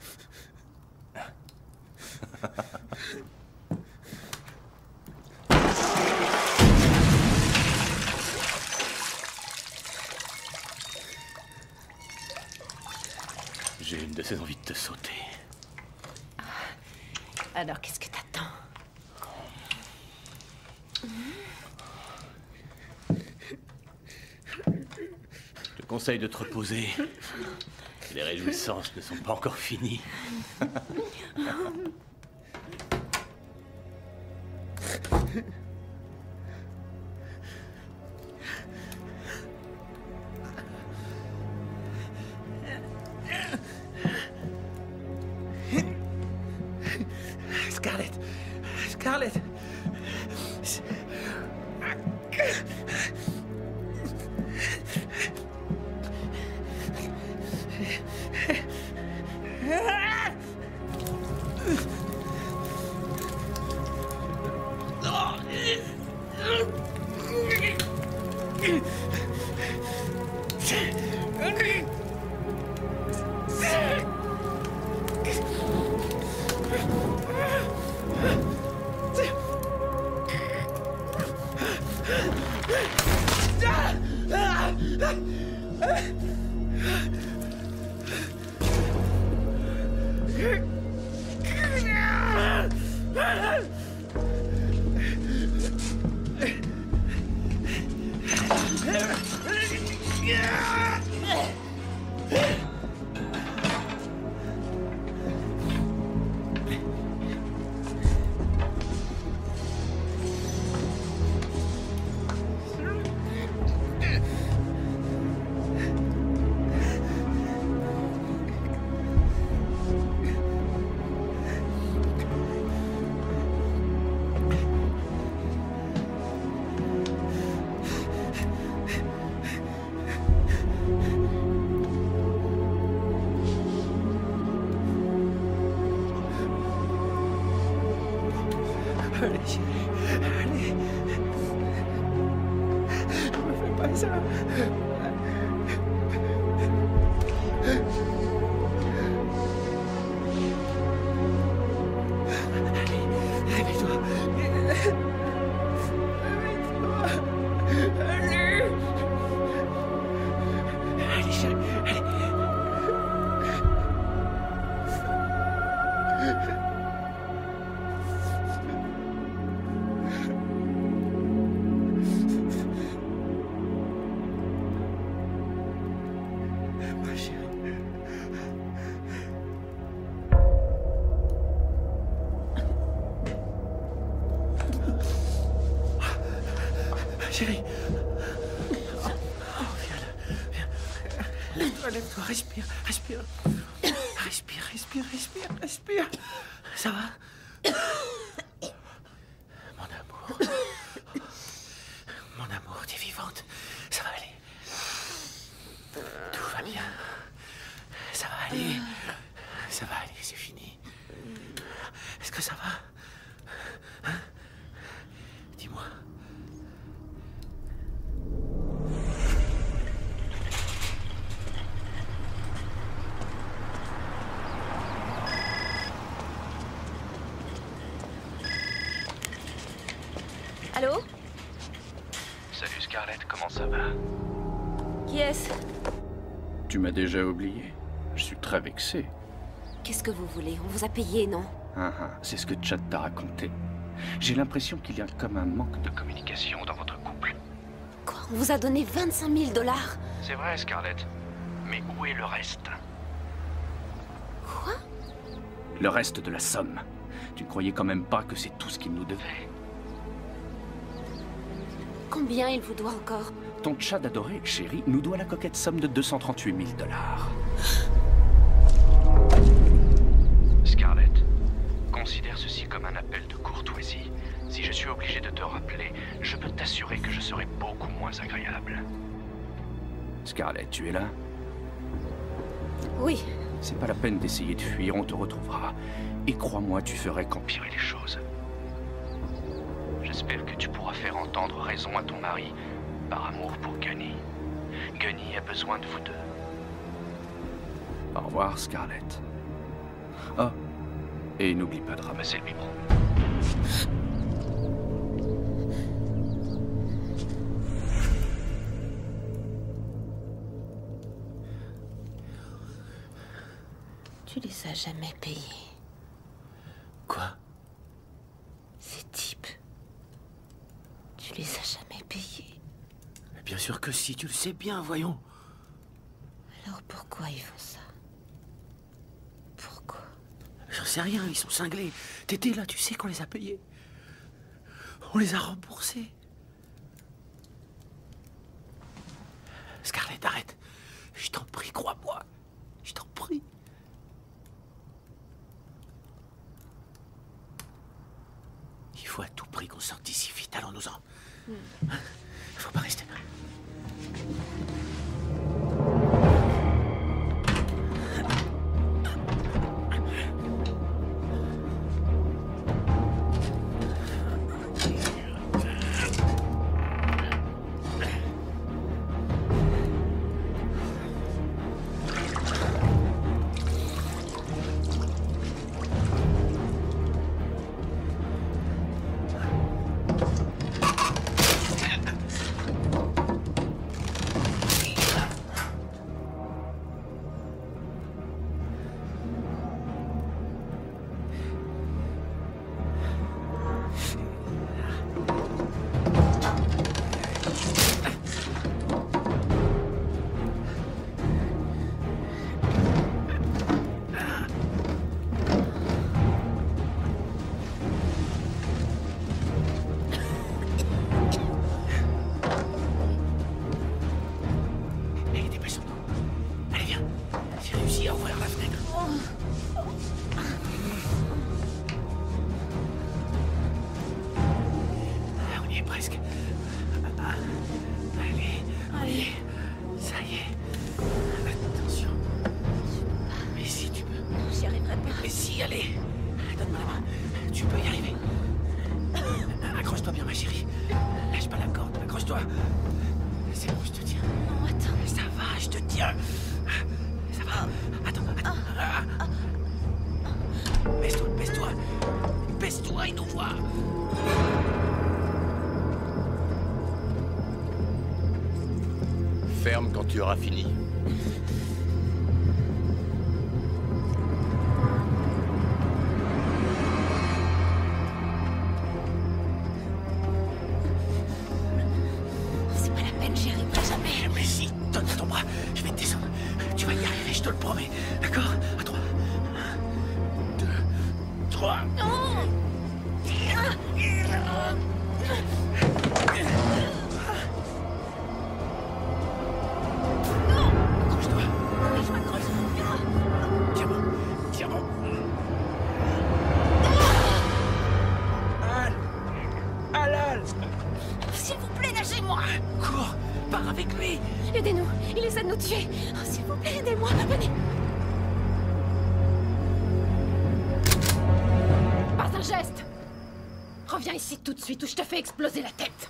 J'ai une de ces envies de te sauter. Alors, qu'est-ce que t'attends? Je te conseille de te reposer. Les réjouissances ne sont pas encore finies. Scarlett! Scarlett! Allez, allez. Ne me fais pas ça. Allez, réveille-toi. Réveille-toi. Allez. Chérie. Viens là. Viens. Lève-toi, respire, respire. Respire, respire, respire, respire. Ça va? Mon amour. Mon amour, t'es vivante. Ça va aller. Tout va bien. Ça va aller. Ça va aller, c'est fini. Est-ce que ça va? Hein? Dis-moi. Allô? Salut Scarlett, comment ça va? Qui est-ce? Tu m'as déjà oublié? Je suis très vexé. Qu'est-ce que vous voulez? On vous a payé, non? C'est ce que Chad t'a raconté. J'ai l'impression qu'il y a comme un manque de Communication dans votre couple. Quoi? On vous a donné 25 000 $? C'est vrai, Scarlett. Mais où est le reste? Quoi? Le reste de la somme. Tu ne croyais quand même pas que c'est tout ce qu'il nous devait? Combien il vous doit encore? Ton Chad adoré, chérie, nous doit la coquette somme de 238 000 $. Scarlett, considère ceci comme un appel de courtoisie. Si je suis obligé de te rappeler, je peux t'assurer que je serai beaucoup moins agréable. Scarlett, tu es là? Oui. C'est pas la peine d'essayer de fuir, on te retrouvera. Et crois-moi, tu ferais qu'empirer les choses. J'espère que tu pourras faire entendre raison à ton mari, par amour pour Gunny. Gunny a besoin de vous deux. Au revoir, Scarlett. Oh, et n'oublie pas de ramasser le biberon. Tu les as jamais payés. Quoi? Ces types. Tu les as jamais payés. Mais bien sûr que si, tu le sais bien, voyons. Alors pourquoi ils font ça? Pourquoi? J'en sais rien, ils sont cinglés. T'étais là, tu sais qu'on les a payés. On les a remboursés. Scarlett, arrête. Je t'en prie, crois-moi. Je t'en prie. Il faut à tout prix qu'on sorte d'ici vite, allons-nous-en. Faut pas rester là. Ferme quand tu auras fini. C'est pas la peine, j'y arriverai jamais. Mais si, donne ton bras, je vais te descendre. Tu vas y arriver, je te le promets. D'accord? À 3. 1, 2, 3. S'il vous plaît, lâchez-moi! Cours! Pars avec lui! Aidez-nous! Il essaie de nous tuer! Oh, s'il vous plaît, aidez-moi! Venez! Pas un geste! Reviens ici tout de suite ou je te fais exploser la tête!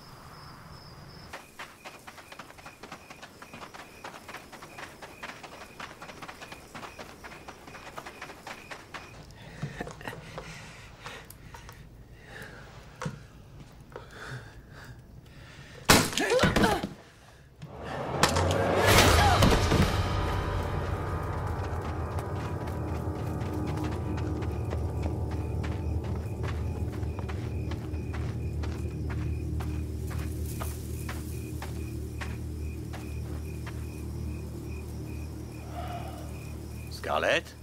Scarlett?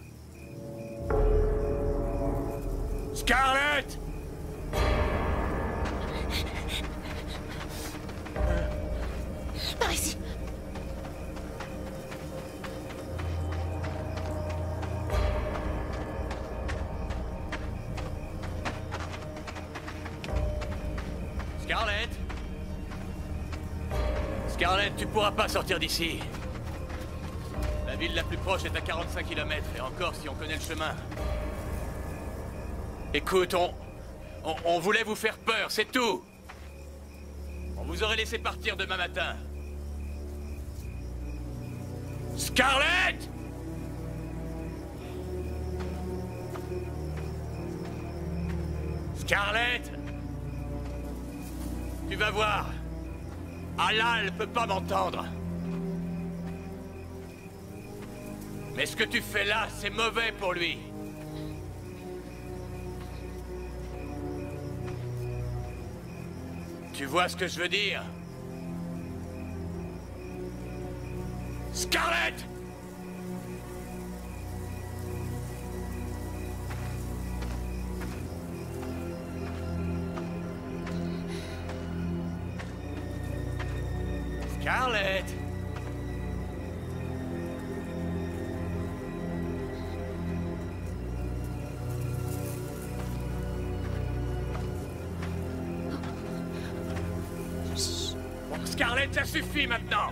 Scarlett! Par ici! Scarlett? Scarlett, tu pourras pas sortir d'ici. La ville la plus proche est à 45 km, et encore si on connaît le chemin. Écoute, on voulait vous faire peur, c'est tout. On vous aurait laissé partir demain matin. Scarlett! Scarlett! Tu vas voir. Alal peut pas m'entendre. Mais ce que tu fais là, c'est mauvais pour lui. Tu vois ce que je veux dire? Scarlett! Scarlett! Bon, Scarlett, ça suffit maintenant!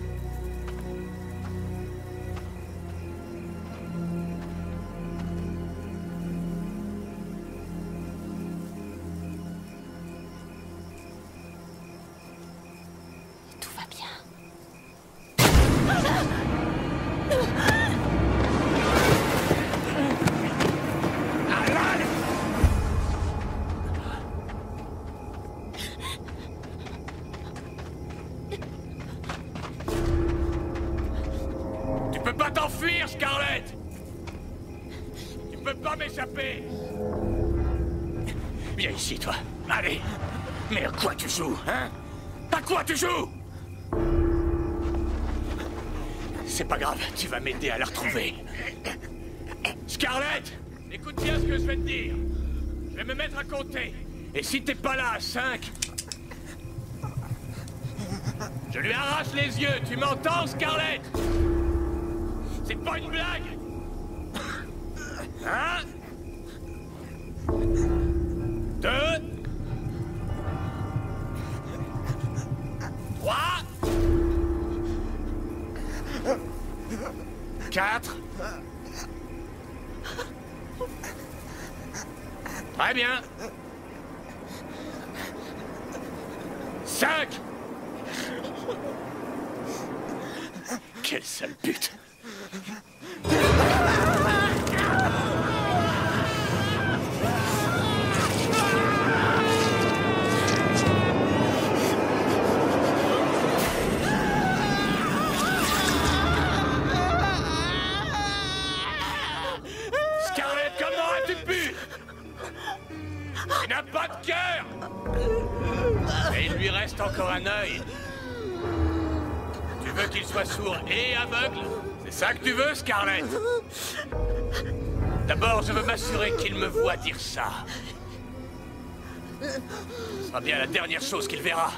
Tout va bien. Tu peux pas t'enfuir, Scarlett! Tu peux pas m'échapper! Viens ici, toi. Allez! Mais à quoi tu joues, hein? À quoi tu joues? C'est pas grave, tu vas m'aider à la retrouver. Scarlett! Écoute bien ce que je vais te dire. Je vais me mettre à compter. Et si t'es pas là à 5... je lui arrache les yeux, tu m'entends, Scarlett? C'est pas une blague! Un... 2... 3... 4... Très bien. 5... Quelle sale pute! Scarlett, comment as-tu pu? Il n'a pas de cœur! Et il lui reste encore un œil. Tu veux qu'il soit sourd et aveugle? C'est ça que tu veux, Scarlett? D'abord, je veux m'assurer qu'il me voit dire ça. Ce sera bien la dernière chose qu'il verra.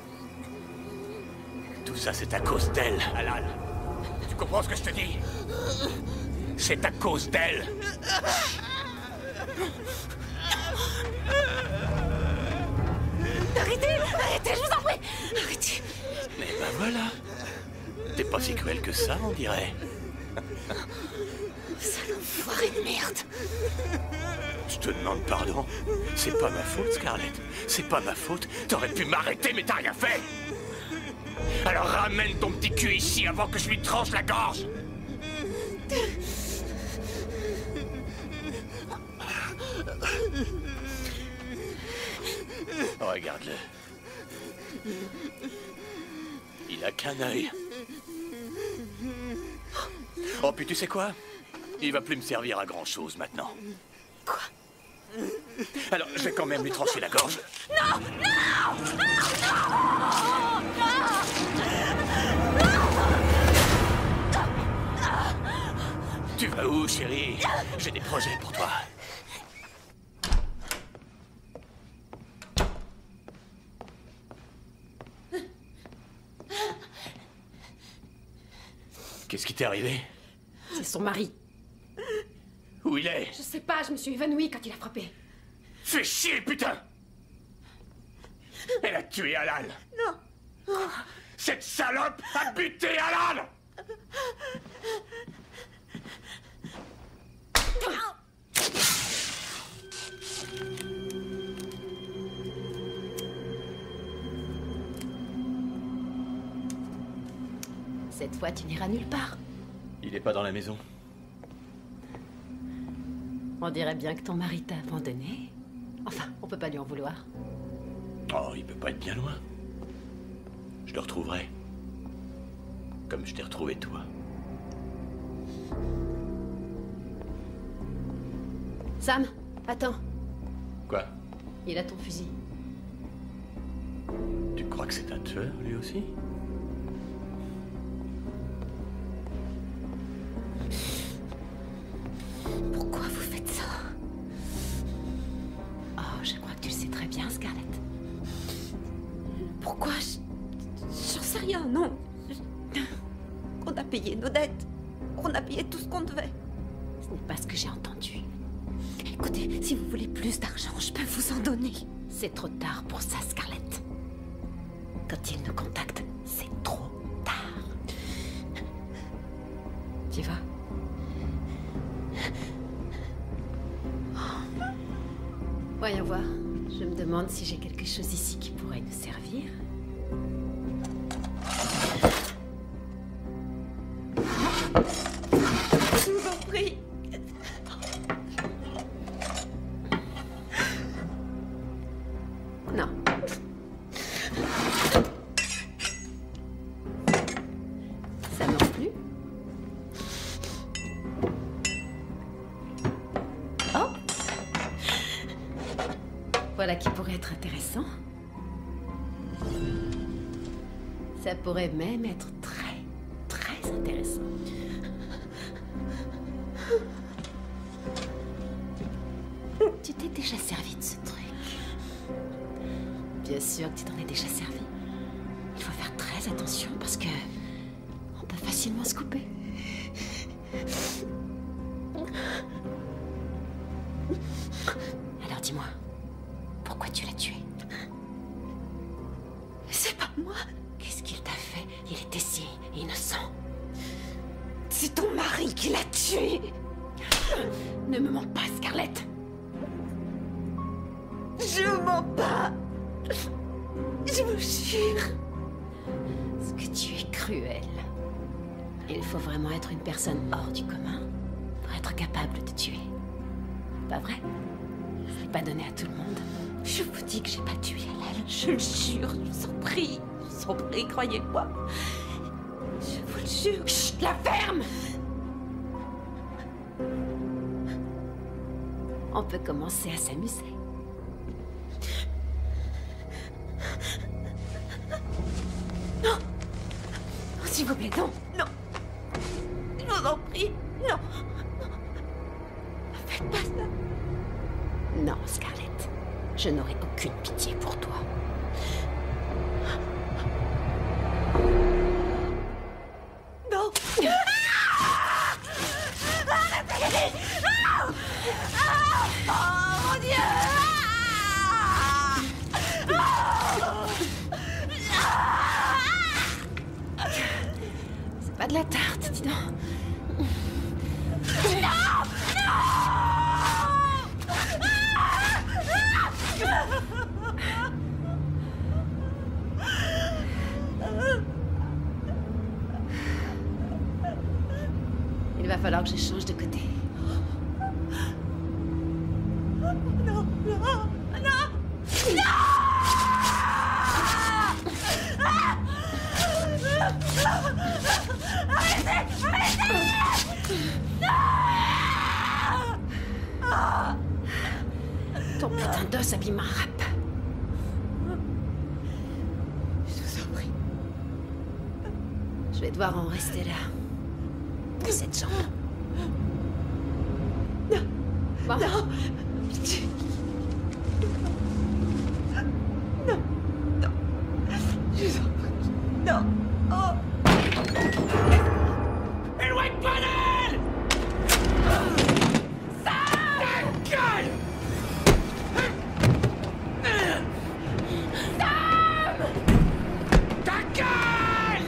Tout ça, c'est à cause d'elle, Alal. Tu comprends ce que je te dis? C'est à cause d'elle. Arrêtez! arrêtez, je vous en prie. Arrêtez. Mais ben voilà. T'es pas si cruel que ça, on dirait. Sale enfoiré de merde. Je te demande pardon. C'est pas ma faute, Scarlett. C'est pas ma faute. T'aurais pu m'arrêter, mais t'as rien fait. Alors ramène ton petit cul ici avant que je lui tranche la gorge. Regarde-le. Il a qu'un œil. Oh, puis tu sais quoi? Il va plus me servir à grand-chose maintenant. Quoi? Alors, je vais quand même lui trancher la gorge. Non! Non! Non! Non! Tu vas où, chérie? J'ai des projets pour toi. Qu'est-ce qui t'est arrivé? C'est son mari. Où il est? Je sais pas, je me suis évanouie quand il a frappé. Fais chier, putain! Elle a tué Alan! Non! Cette salope a buté Alan! Cette fois, tu n'iras nulle part. Il est pas dans la maison. On dirait bien que ton mari t'a abandonné. Enfin, on peut pas lui en vouloir. Oh, il peut pas être bien loin. Je le retrouverai. Comme je t'ai retrouvé toi. Sam, attends. Quoi? Il a ton fusil. Tu crois que c'est un tueur, lui aussi? Pourquoi vous faites ça? Oh, je crois que tu le sais très bien, Scarlett. Pourquoi? J'en sais rien, non. On a payé nos dettes. On a payé tout ce qu'on devait. Ce n'est pas ce que j'ai entendu. Écoutez, si vous voulez plus d'argent, je peux vous en donner. C'est trop tard pour ça, Scarlett. Quand il nous contacte, c'est trop tard. Tu vois? Voyons voir. Je me demande si j'ai quelque chose ici qui pourrait nous servir. Je vous en prie. Non. Ça non plus. Oh! Voilà qui pourrait être intéressant. Ça pourrait même être très, très intéressant. Tu t'es déjà servi de ce truc. Bien sûr que tu t'en es déjà servi. Il faut faire très attention parce que on peut facilement se couper. Alors dis-moi, pourquoi tu l'as tué? C'est pas moi. Qu'est-ce qu'il t'a fait? Il était si innocent. C'est ton mari qui l'a tué. Ne me mens pas, Scarlett. Je mens pas. Je vous jure. Ce que tu es cruel. Il faut vraiment être une personne hors du commun pour être capable de tuer. Pas vrai? C'est pas donné à tout le monde. Je vous dis que j'ai pas tué Alan. Je le jure, je vous en prie. Je vous en prie, croyez-moi. Je vous le jure. Chut, la ferme! On peut commencer à s'amuser. Non! Oh, s'il vous plaît, non! Non! Je vous en prie, non! Ne faites pas ça! Non, Scarlett. Je n'aurai aucune pitié pour toi. Non! Arrêtez! Non! Oh, mon Dieu! de la tarte, dis donc. Non! Il va falloir que je change de côté. Non, non, non! Non! Arrêtez! Arrêtez! Ton putain d'os abîme ma râpe. Je vous en prie. Je vais devoir en rester là. Pour cette jambe. Non! Bon. Non! Pitié! Non! Non! Je vous en prie! Non! Oh! Éloigne-toi d'elle! Sam! Ta gueule! Sam! Ta gueule!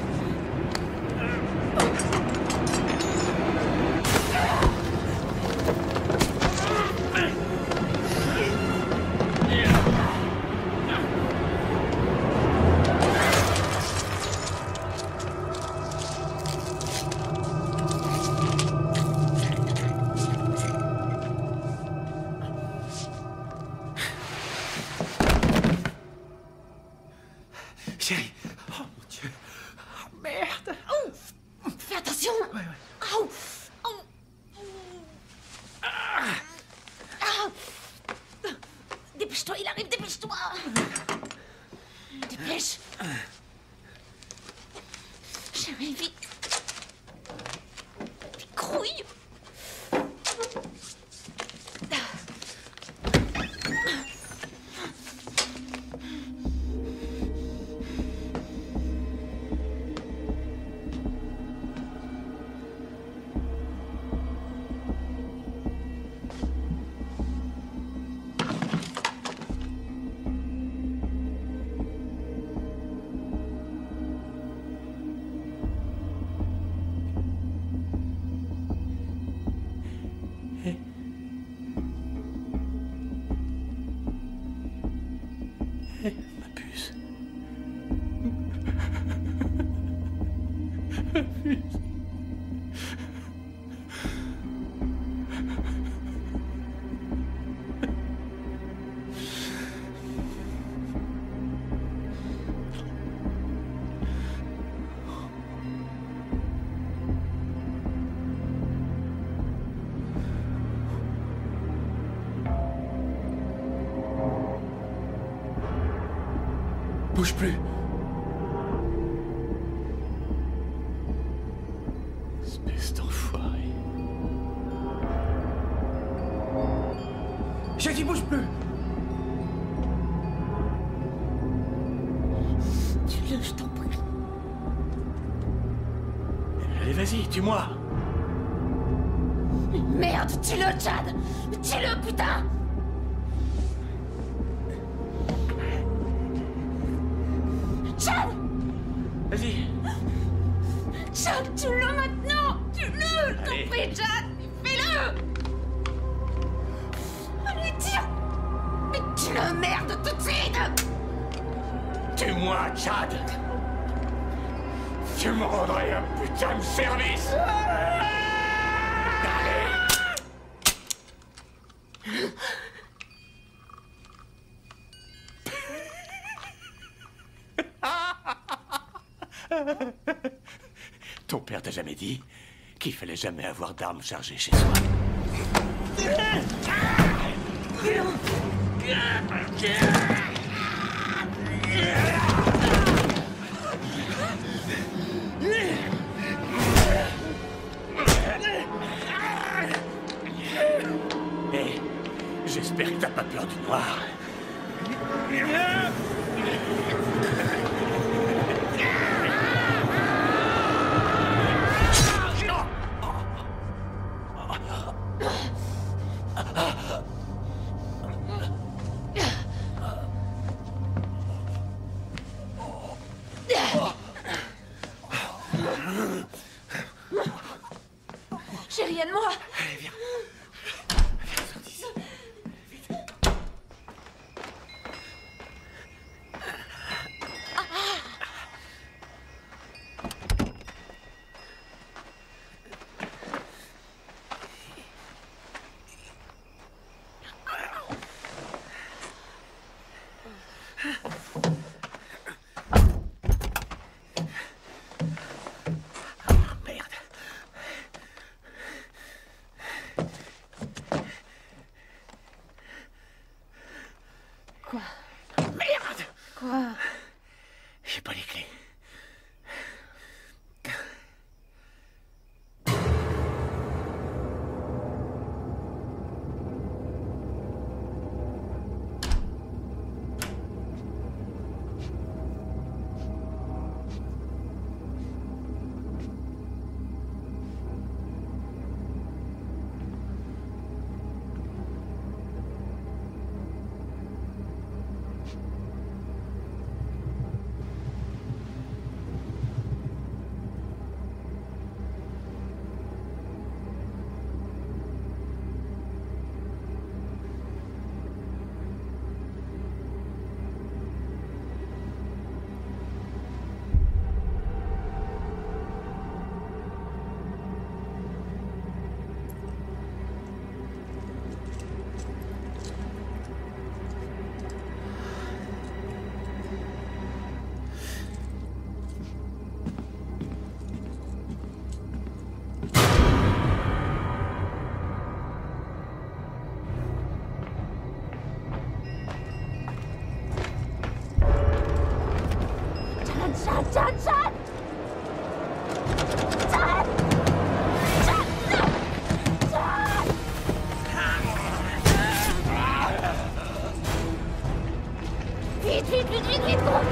Chérie. Oh mon Dieu. Oh, merde. Oh! Fais attention! Ouais. Oh! Oh! Ah! Dépêche-toi, il arrive, dépêche-toi! Dépêche! Chérie, vite! Des crouilles! Ma puce. Bouge plus. Espèce d'enfoiré. J'ai dit bouge plus. Tue-le, je t'en prie. Allez, vas-y, tue-moi. Merde, tue-le, Chad! Tue-le, putain! Chad! Vas-y. Chad, tue-le maintenant! Tue-le! Je t'en prie, Chad! Fais-le! Allez, tire! Mais tue-le, merde, tout de suite! Tue-moi, Chad! Tu me rendrais un putain de service! Allez! Ton père t'a jamais dit qu'il fallait jamais avoir d'armes chargées chez soi? Hé, j'espère que t'as pas peur du noir. prévienne-moi. Allez, viens. Viens, sors d'ici. Vite. Quoi? Merde! Quoi? J'ai pas les clés. Vite, vite, vite, vite, vite, gros.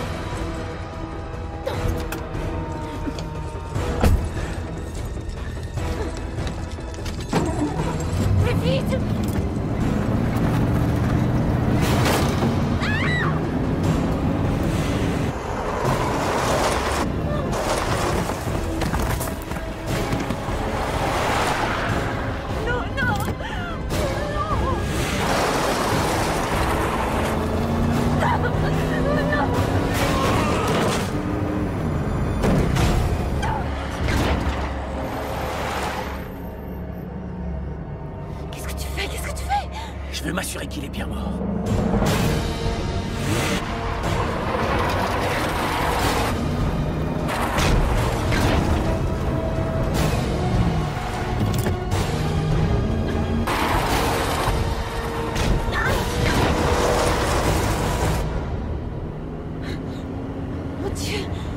Plus vite. Je veux m'assurer qu'il est bien mort. Mon Dieu.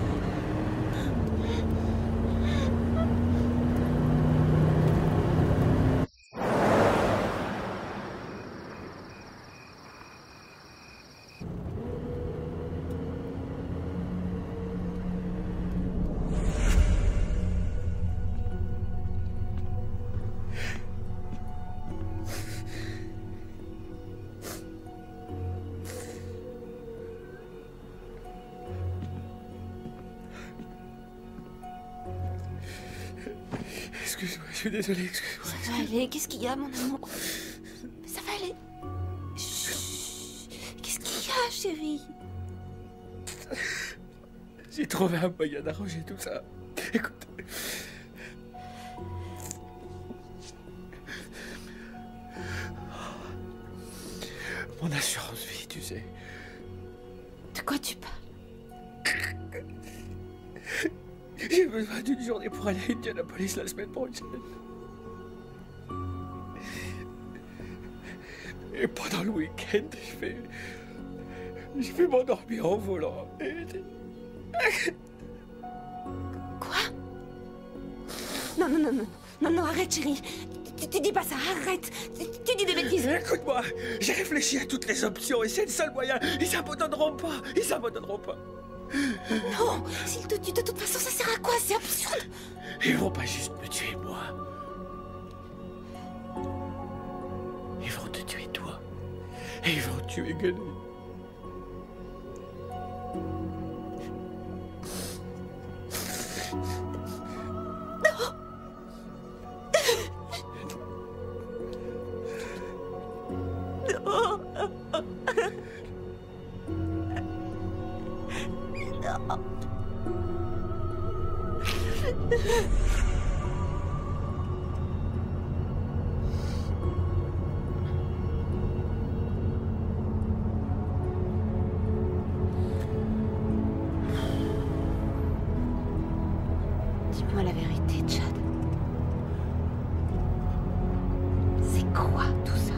Excuse-moi, je suis désolé, excuse-moi. Ça va aller, qu'est-ce qu'il y a, mon amour? Ça va aller. Chut. Qu'est-ce qu'il y a, chérie? J'ai trouvé un moyen d'arranger tout ça. Écoute. Mon assurance vie, tu sais. De quoi tu parles? J'ai besoin d'une journée pour aller à Indianapolis la semaine prochaine. Et pendant le week-end, je vais m'endormir en volant. Quoi? Non, non, non, non. Non, non, arrête, chérie. Tu dis pas ça, arrête. Tu dis des bêtises. Écoute-moi, j'ai réfléchi à toutes les options et c'est le seul moyen. Ils s'abandonneront pas. Ils s'abandonneront pas. Non, s'ils te tuent, de toute façon, ça sert à quoi? C'est absurde. Ils vont pas juste me tuer, moi. Ils vont te tuer, toi. Et ils vont tuer Gunny. Non. Dis-moi la vérité, Chad. C'est quoi tout ça?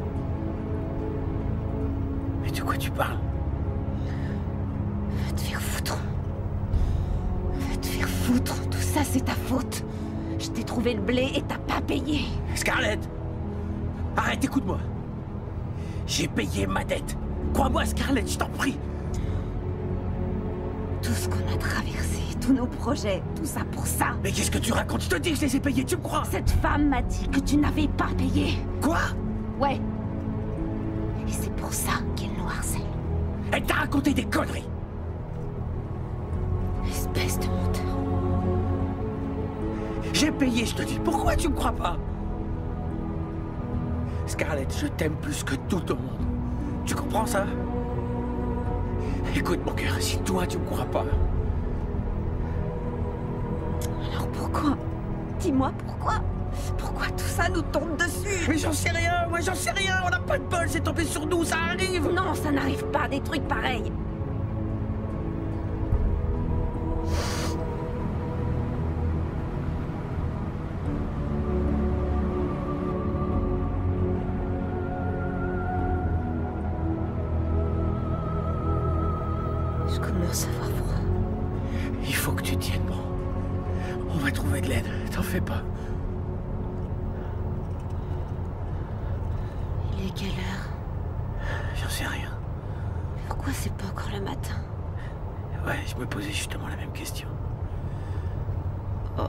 Mais de quoi tu parles? Va te faire foutre. Va te faire foutre. Tout ça, c'est ta faute. Je t'ai trouvé le blé et t'as pas payé. Scarlett! Arrête, écoute-moi. J'ai payé ma dette. Crois-moi, Scarlett, je t'en prie. Tout ce qu'on a traversé, tous nos projets, tout ça pour ça. Mais qu'est-ce que tu racontes? Je te dis que je les ai payés, tu me crois? Cette femme m'a dit que tu n'avais pas payé. Quoi? Ouais. Et c'est pour ça qu'elle nous harcèle. Elle t'a raconté des conneries. Espèce de menteur. J'ai payé, je te dis. Pourquoi tu me crois pas? Scarlett, je t'aime plus que tout au monde. Tu comprends ça? Écoute, mon cœur, si toi tu me crois pas... Alors pourquoi? Dis-moi pourquoi? Pourquoi tout ça nous tombe dessus? Mais j'en sais rien, moi j'en sais rien. On n'a pas de bol, c'est tombé sur nous, ça arrive. Non, ça n'arrive pas, des trucs pareils. Je commence à avoir froid. Il faut que tu tiennes bon. On va trouver de l'aide, t'en fais pas. Il est quelle heure? J'en sais rien. Pourquoi c'est pas encore le matin? Ouais, je me posais justement la même question. Oh.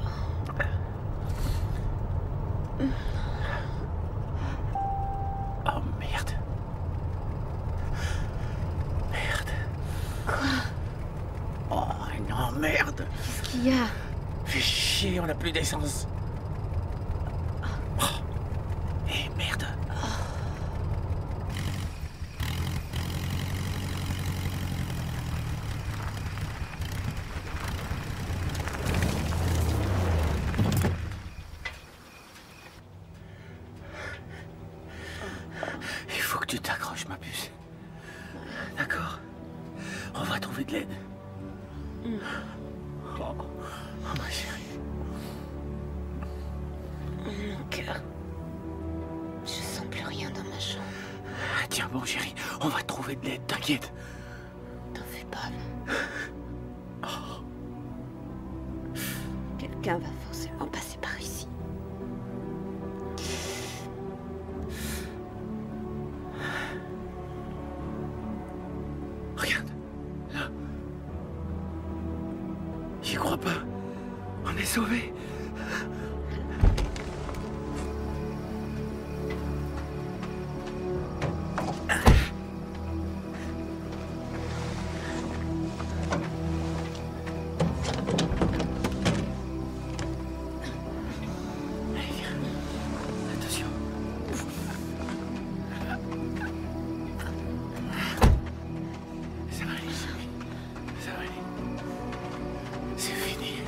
Oh merde. Merde. Quoi? Oh non, merde. Qu'est-ce qu'il y a? Fais chier, on n'a plus d'essence. Oh. Eh merde. Il faut que tu t'accroches, ma puce. D'accord? On va trouver de l'aide. Oh, ma chérie. Mon cœur. Je sens plus rien dans ma chambre. Ah, tiens bon, chérie, on va trouver de l'aide, t'inquiète. T'en fais pas. Quelqu'un va forcément passer par ici. Regarde, là. J'y crois pas. On est sauvés. Allez, viens. Attention. Ça va aller, chérie. Ça va aller. C'est fini.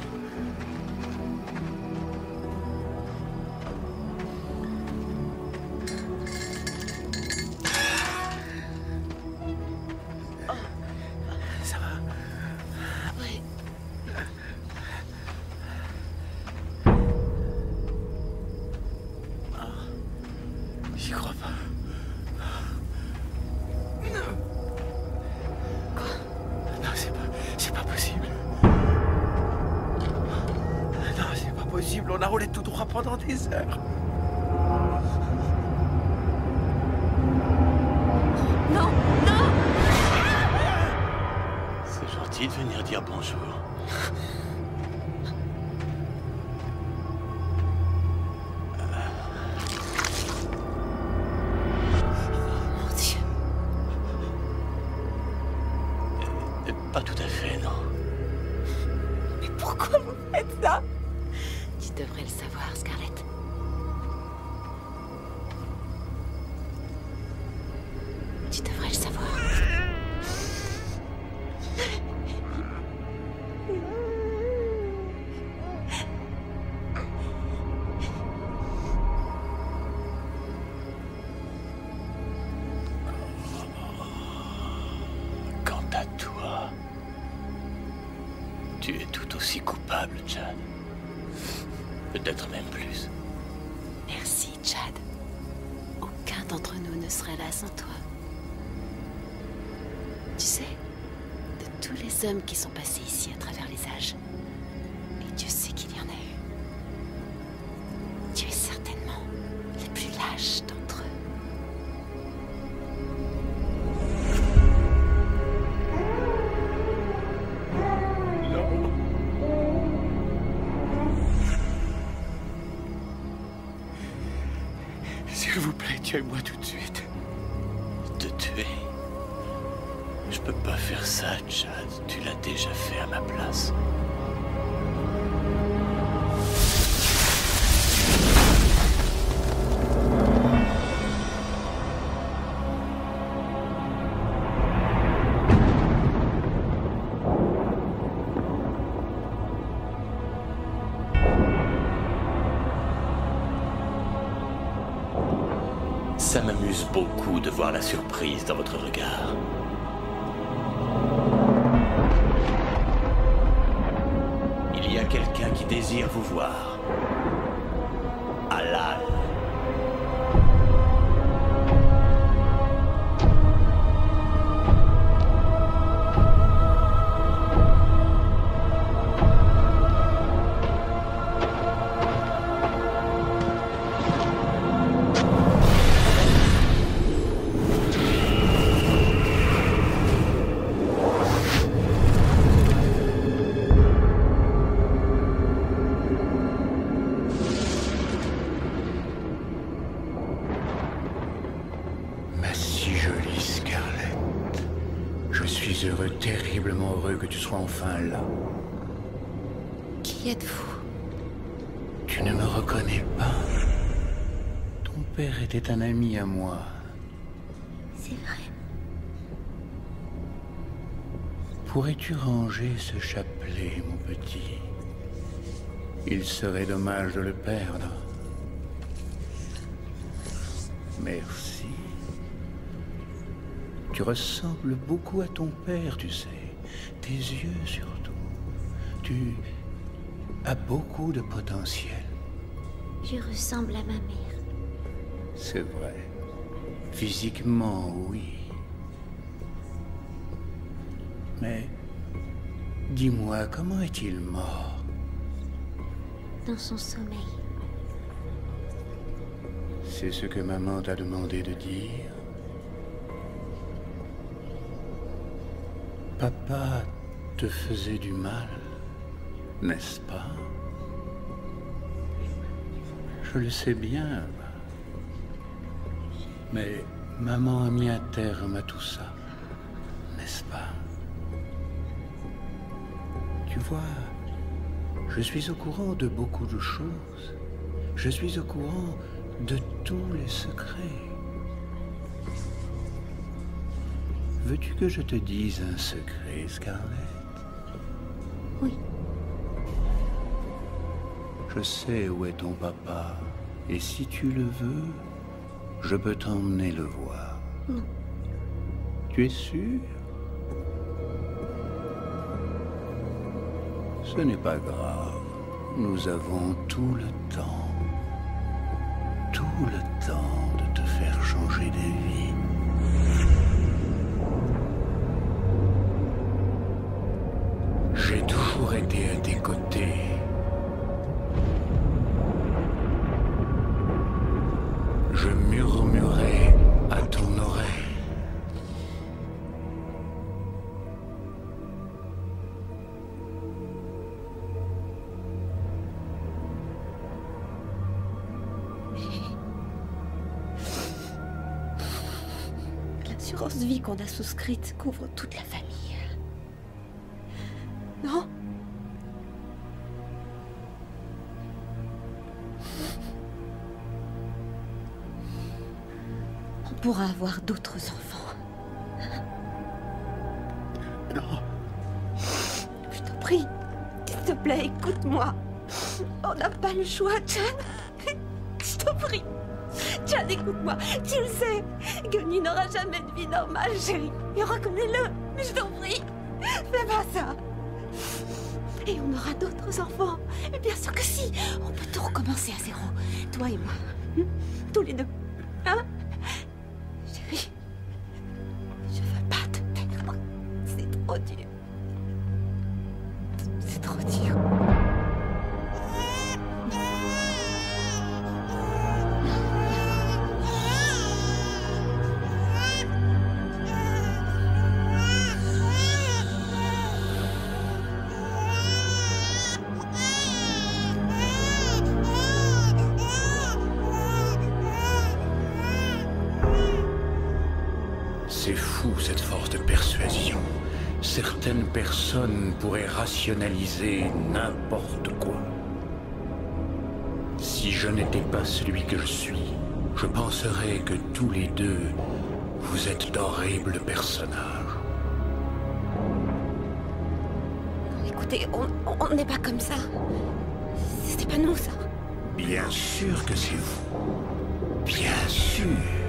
Ça va? Ouais. J'y crois pas. Non, c'est pas possible. Non, c'est pas possible. On a roulé tout droit pendant des heures. Non, non! C'est gentil de venir dire bonjour. Mon Dieu. Pas tout à fait, non. Mais pourquoi vous faites ça? Tu devrais le savoir, Scarlett. Tu devrais le savoir. à toi. Tu es tout aussi coupable, Chad. Peut-être même plus. Merci, Chad. Aucun d'entre nous ne serait là sans toi. Tu sais, de tous les hommes qui sont passés ici à travers les âges, et Dieu sait qu'il y en a eu, tu es certainement le plus lâche d'entre eux. S'il vous plaît, tuez-moi tout de suite. Te tuer? Je peux pas faire ça, Chad. Tu l'as déjà fait à ma place. Ça m'amuse beaucoup de voir la surprise dans votre regard. Il y a quelqu'un qui désire vous voir. Alal. Terriblement heureux que tu sois enfin là. Qui êtes-vous? Tu ne me reconnais pas? Ton père était un ami à moi. C'est vrai. Pourrais-tu ranger ce chapelet, mon petit? Il serait dommage de le perdre. Merci. Tu ressembles beaucoup à ton père, tu sais. Tes yeux surtout. Tu as beaucoup de potentiel. Je ressemble à ma mère. C'est vrai. Physiquement, oui. Mais dis-moi, comment est-il mort? Dans son sommeil. C'est ce que maman t'a demandé de dire? Papa te faisait du mal, n'est-ce pas? Je le sais bien. Mais maman a mis un terme à tout ça, n'est-ce pas? Tu vois, je suis au courant de beaucoup de choses. Je suis au courant de tous les secrets. Veux-tu que je te dise un secret, Scarlett? Oui. Je sais où est ton papa, et si tu le veux, je peux t'emmener le voir. Non. Tu es sûr? Ce n'est pas grave. Nous avons tout le temps. Tout le temps de te faire changer d'avis. J'ai toujours été à tes côtés. Je murmurais à ton oreille. L'assurance vie qu'on a souscrite couvre toute la famille. Non? On pourra avoir d'autres enfants. Non. Je t'en prie, s'il te plaît, écoute-moi. On n'a pas le choix, Chad. Je t'en prie. Chad, écoute-moi. Tu le sais. Gunny n'aura jamais de vie normale, chérie. Et reconnais-le. Mais je t'en prie. Fais pas ça. Et on aura d'autres enfants. Mais bien sûr que si. On peut tout recommencer à zéro. Toi et moi. Tous les deux. Hein? Chérie. Je veux pas te perdre. C'est trop dur. C'est trop dur. C'est fou, cette force de persuasion. Certaines personnes pourraient rationaliser n'importe quoi. Si je n'étais pas celui que je suis, je penserais que tous les deux, vous êtes d'horribles personnages. Écoutez, on n'est pas comme ça. C'était pas nous, ça. Bien sûr que c'est vous. Bien sûr.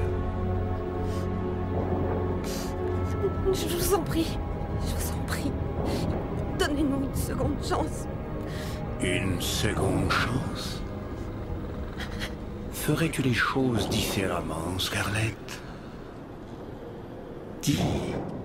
Je vous en prie. Je vous en prie. Donnez-nous une seconde chance. Une seconde chance? Ferais-tu les choses différemment, Scarlett? Dis.